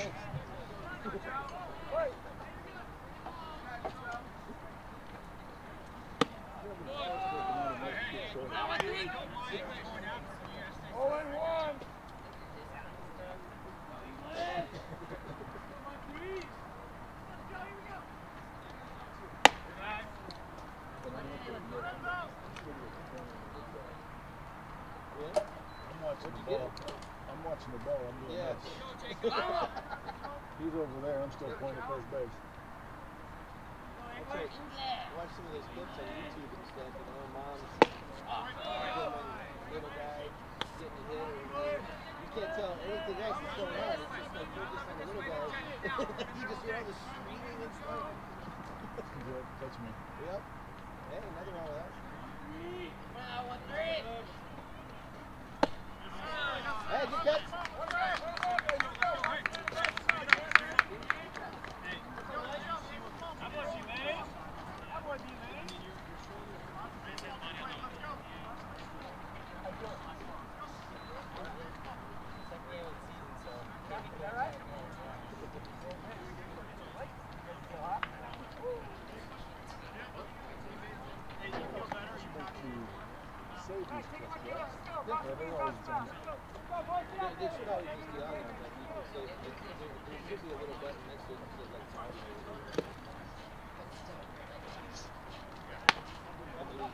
I'm watching the ball. I'm doing Yes. this. He's over there. I'm still playing at first base. Watch some of those clips on YouTube and stuff, you know, moms, little guy getting hit, or you can't tell anything else that's going on. It's just like focused on the little guy. You just hear all the screaming and stuff. Touch me. Yep. Hey, nothing wrong with that. Hey, good catch. They should always just be on there, but you can say there should be a little button next to it that says like time. I believe.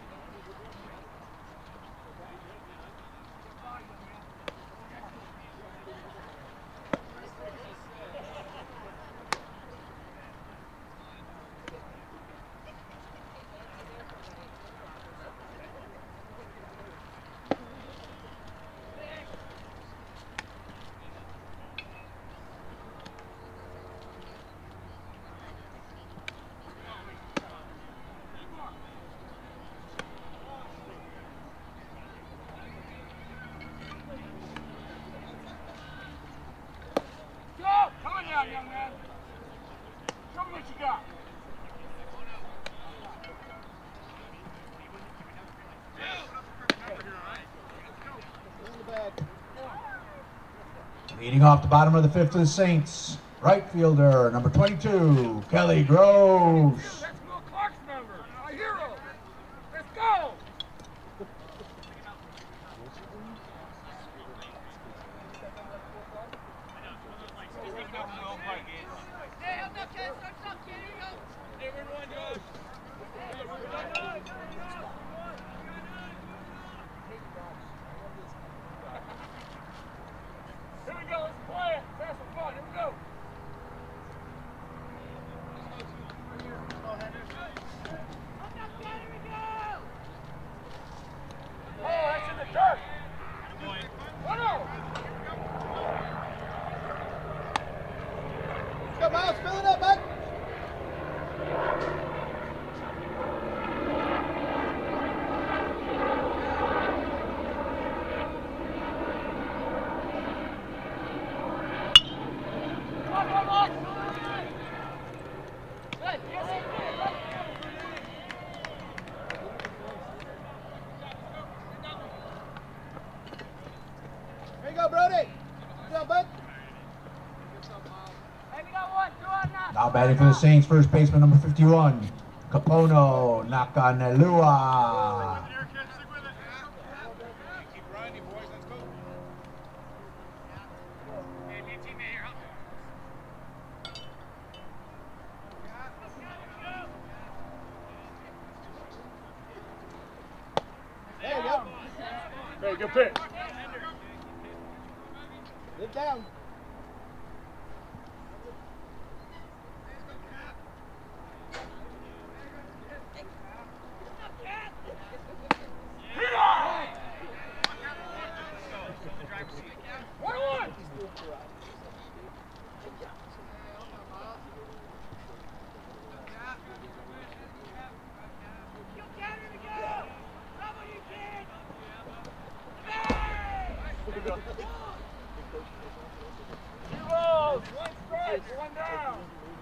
Young man. Show me what you got. Leading off the bottom of the fifth for the Saints, right fielder, number 22, Kelly Groves. That's Will Clark's number. My hero. Let's go. Here we go, let's play it. Let's have some fun. Here we go. Oh, that's in the dirt. 1-0. Let's go, Miles. Fill it up, bud. There you go, Brody. Good job, bud. Now batting for the Saints, first baseman, number 51, Capono Nakanelua. Keep grinding, boys. Let's go. Hey, be a teammate here. Help me. There you go. Hey, good pitch. Live down. Two balls, one strike, one down.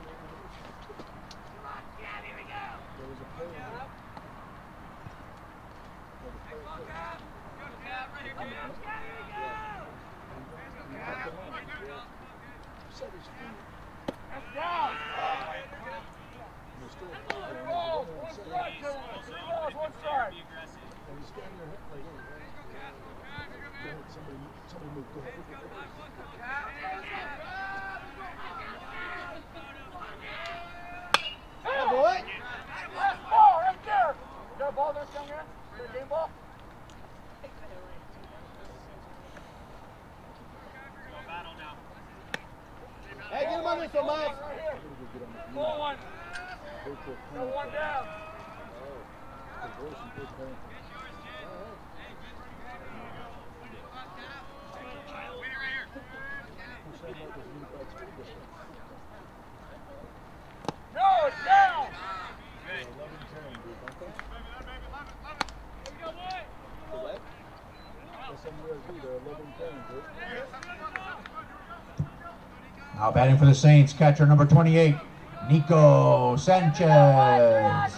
Hey, get him on this one, Miles. Pull one. Go one down. No, it's down. Now batting for the Saints, catcher number 28, Nico Sanchez.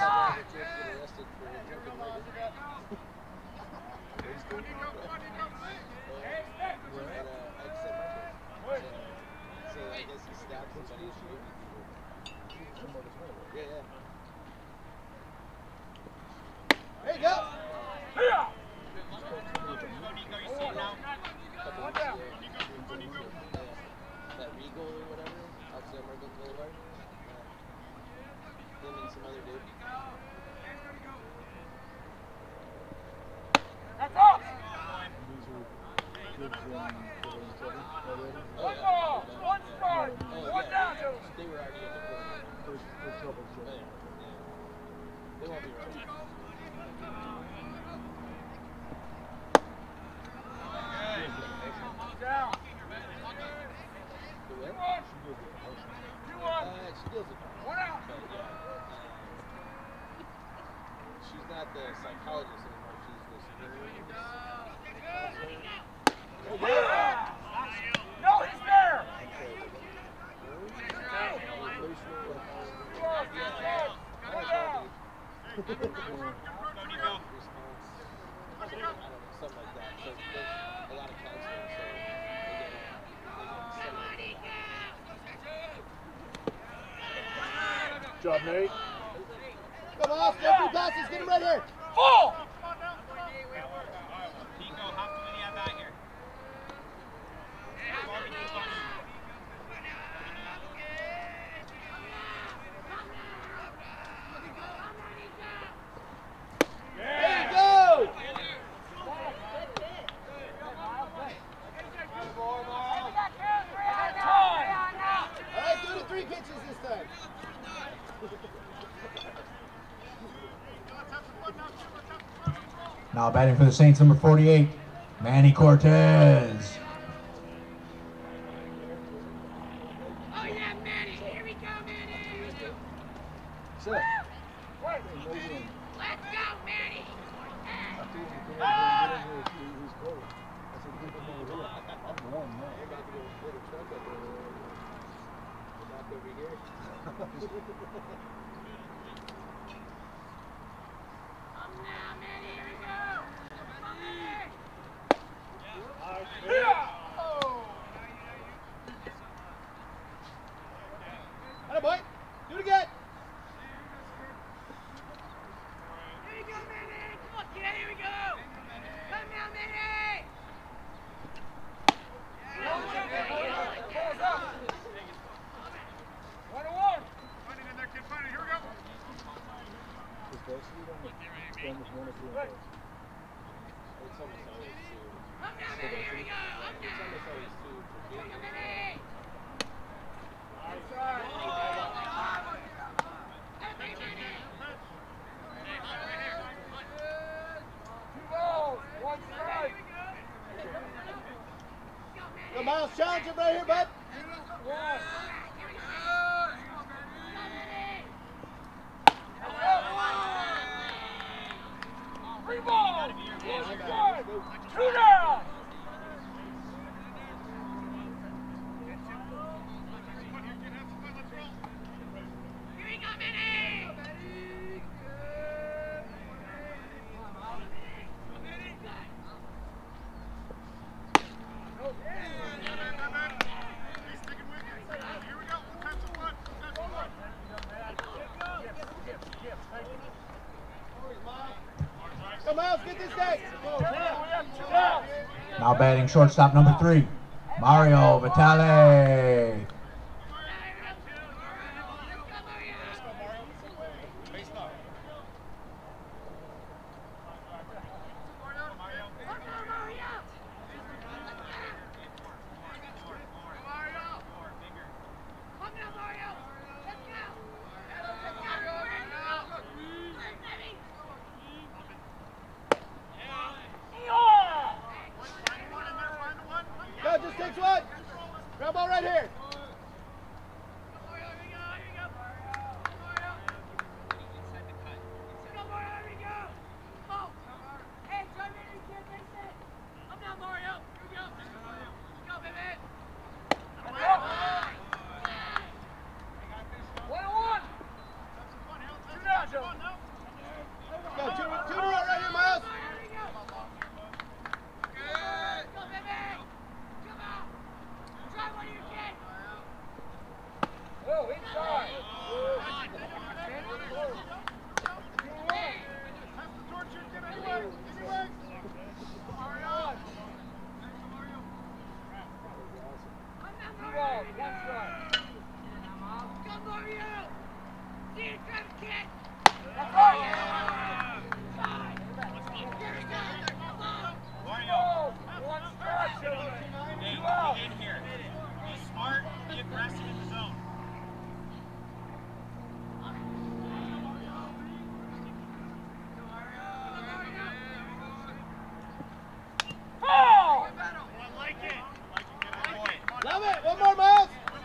There you go. That Regal or whatever, outside Margot Boulevard. Him and some other dude. That's off. Oh, One ball, one strike, Oh, one yeah. down to. They were already in the corner. Yeah. They won't be ready. Down. The what? 2-1. She deals with One out. but she's not the psychologist anymore. She's the superior. No, he's there. Something like that. So there's a lot of counseling. So Good job, Nate. come on, Stephanie, passes, get him right here. Full. Nico, how many have that here? There you go. All right, do the 3 pitches this time. Now batting for the Saints, number 48, Manny Cortez. Oh yeah, Manny! Here we go, Manny! Set. Wait. Let's go, Manny! He's cold. I said, keep him over here. I'm warm now. We're about to go put a truck up there. Back over here. Come now, Manny! Here we go! Come on, Manny! Atta boy, do it again. Here we go, Manny! Come on, kid! Here we go! Come now, Manny! Balls up. 1-1. His varsity one was one or two in both. It's almost always two. Come now, Manny! Here we go! Up It's now! almost always two for Here we go, junior. Manny! Outside. Hey, Manny! 2 balls, 1 strike. Go, Miles, challenge him right here, bud. 1. Three balls, 1 strike, 2 down. Here we go, Manny! Now batting shortstop number 3, Mario Vitale. Go, just takes one. Ground ball right here. Go, two to row right here, Miles. Whoa, inside. In here. Be smart, be aggressive in the zone. Love it. One more, Miles.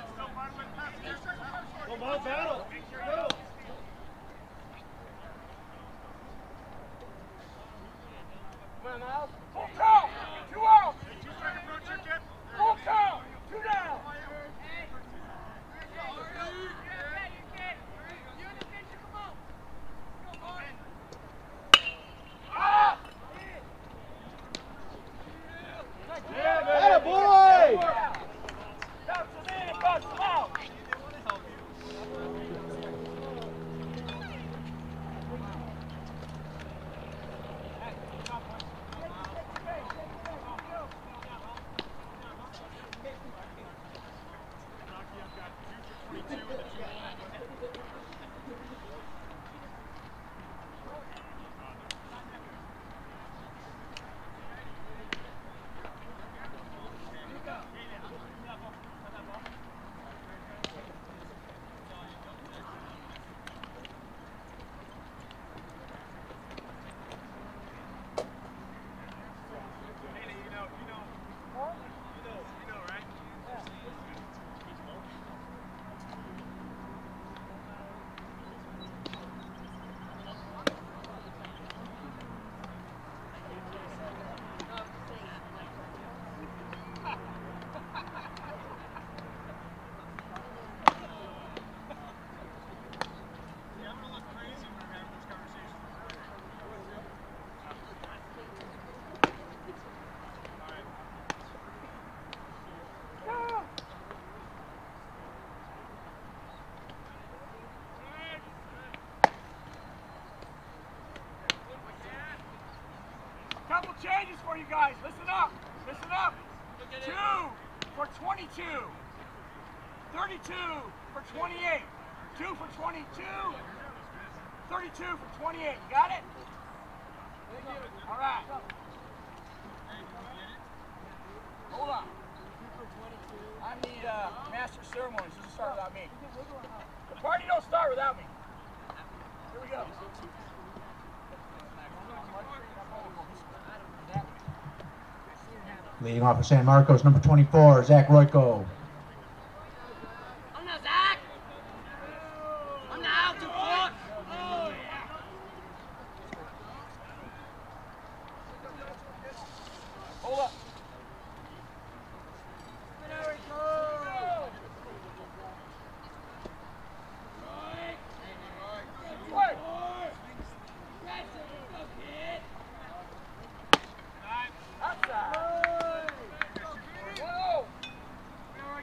Go, Miles, battle. Go. Come on, Miles. Full count. 2 out. Full count. 2 down. Atta boy. Bounce him in and bounce him out. Couple changes for you guys. Listen up. Listen up. 2 for 22. 32 for 28. 2 for 22. 32 for 28. You got it? All right. Hold on. I'm the master of ceremonies. This will start without me. The party don't start without me. Here we go. Leading off for San Marcos, number 24, Zach Royko. I'm not Zach. I'm not out to foot. Hold up. Outside. Whoa.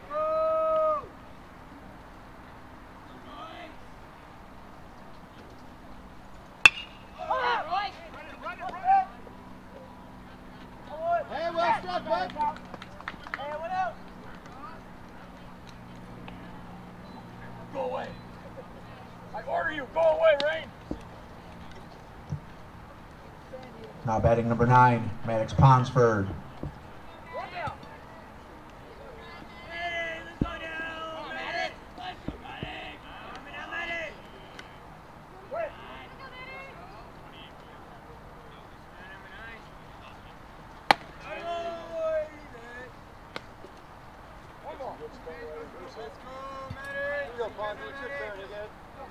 away. I order you, go away, Rain. Now batting number 9, Maddox Ponsford. One down. Let's go down. Medic. Medic. Coming down, medic. Wait. One ball. Good spot right here. Let's go, medic. Here you go, Pond. It's your turn again.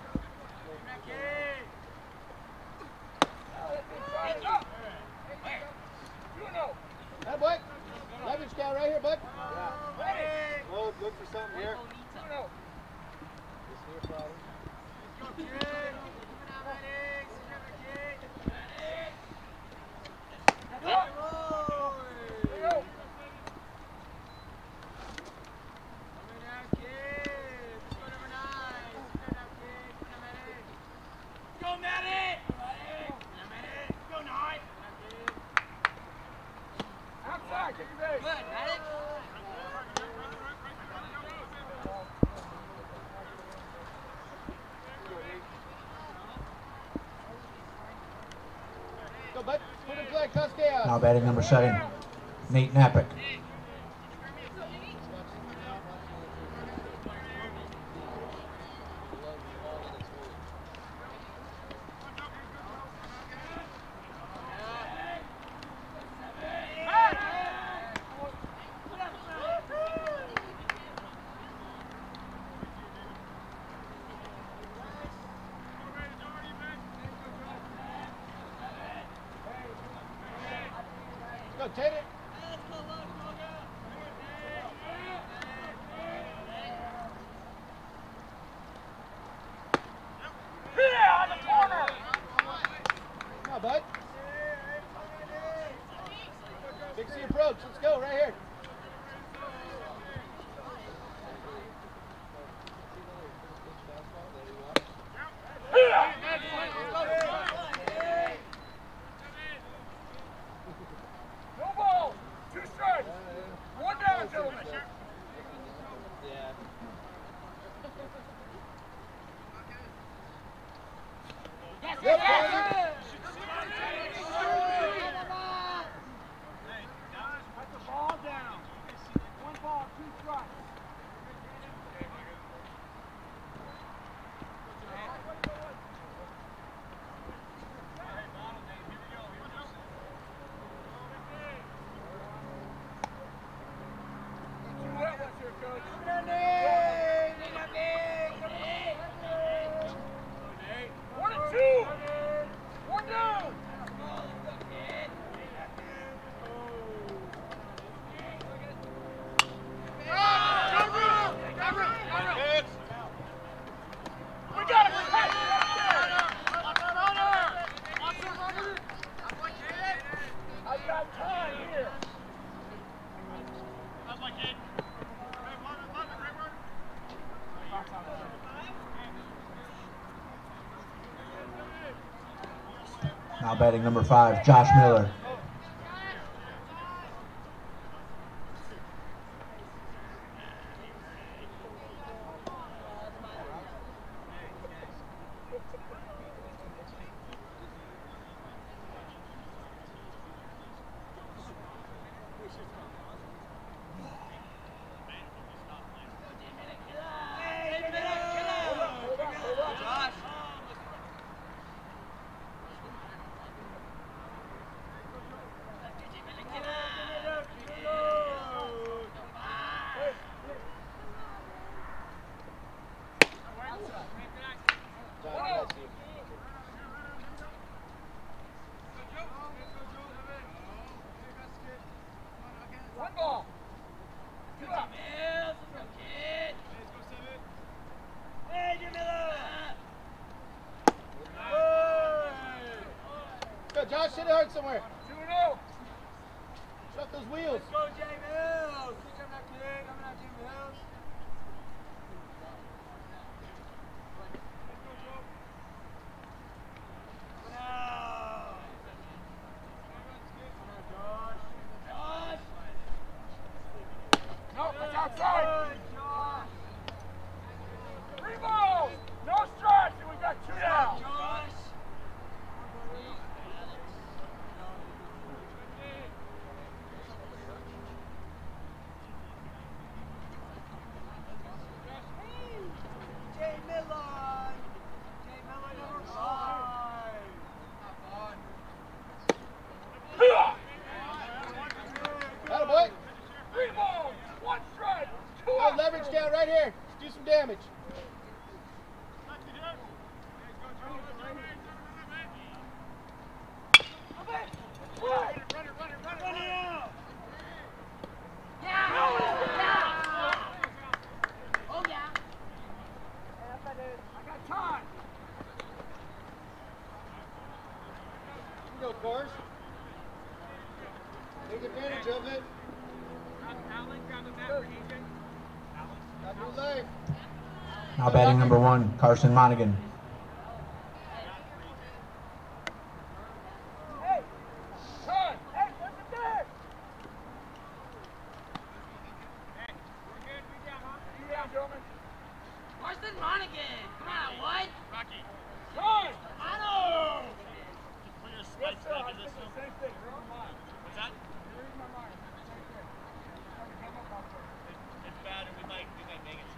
Hey, boy. Leverage guy right here, bud. Yeah. Look for something here. This here, Father. Go, medic. Go, Nine. Outside, get your base. Good, medic. Go, bud. Put him play, Cascade. Now batting number 7, Nate Napick. Go, take it. Yeah, on the corner. Come on, bud. Big C approach. Let's go, right here. No ball. 2 strikes. 1 down, gentlemen. Yep, Put the ball down. 1 ball, 2 strikes. Two wet ones here, coach. One and two. 1 down. We got it. I've got time here. Now batting number 5, Josh Miller. One ball. 2 out. Go, Josh. Hit it hard somewhere. 2-0. Shut those wheels. Go, Jay Mills. Coming out, kid. Coming out, Jay Mills. No, that's outside. 3 balls. some damage. Go, Cars. Take advantage of it. Got your leg. Now batting number 1, Carson Monaghan. Carson Monaghan! Come on, what? Rocky. Otto! Clear spikes back in this one. Same thing. You're on mine. What's that? You're reading my mind. Same thing. It's bad, and we might make it.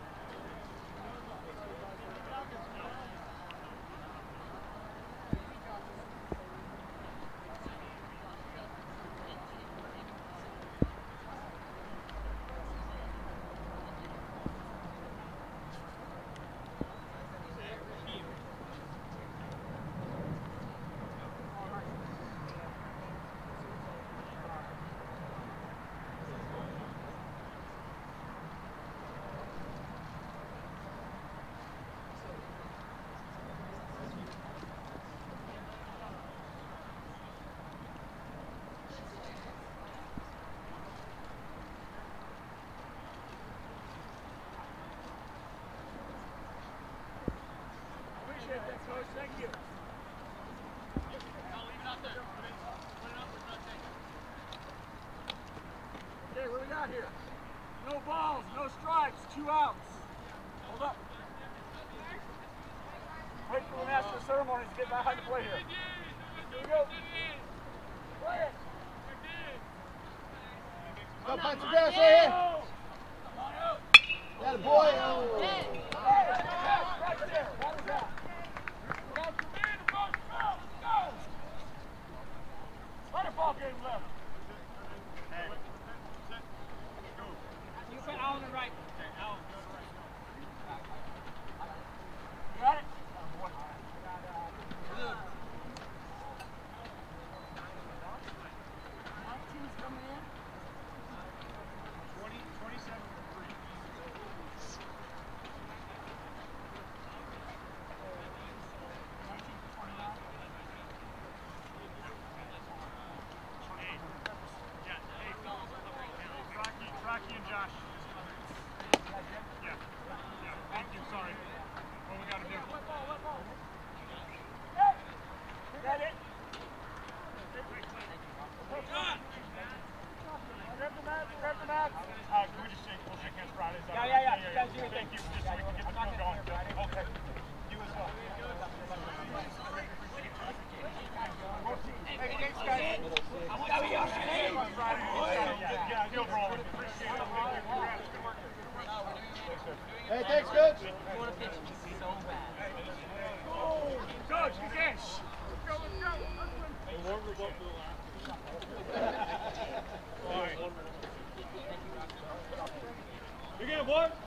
Coach, thank you. I'll leave it out there. Put it up or nothing. Okay, what do we got here? No balls, no strikes, 2 outs. Hold up. Wait for the master of ceremonies to get behind the plate here. Here we go. Play it. Go punch the grass right here. Got a boy. Oh. Right there. What is that? Ball game left. Hey. Go. You put Al on the right. Okay, Al, go to the right. You got it? My team's coming in. 27 for 3. Rocky and Josh. Yeah. Thank you. Sorry. What we got to do? Hey! Is that it? Grab the mat. Can we just shake? We'll shake hands Friday. Yeah. Thank you. Just so we can get the film going. Okay. You as well. Hey, thanks, guys. Yeah, you'll roll. Appreciate it. Hey, thanks, Coach. You want to pitch me so bad. Coach, good game. Let's go. All right. You get one?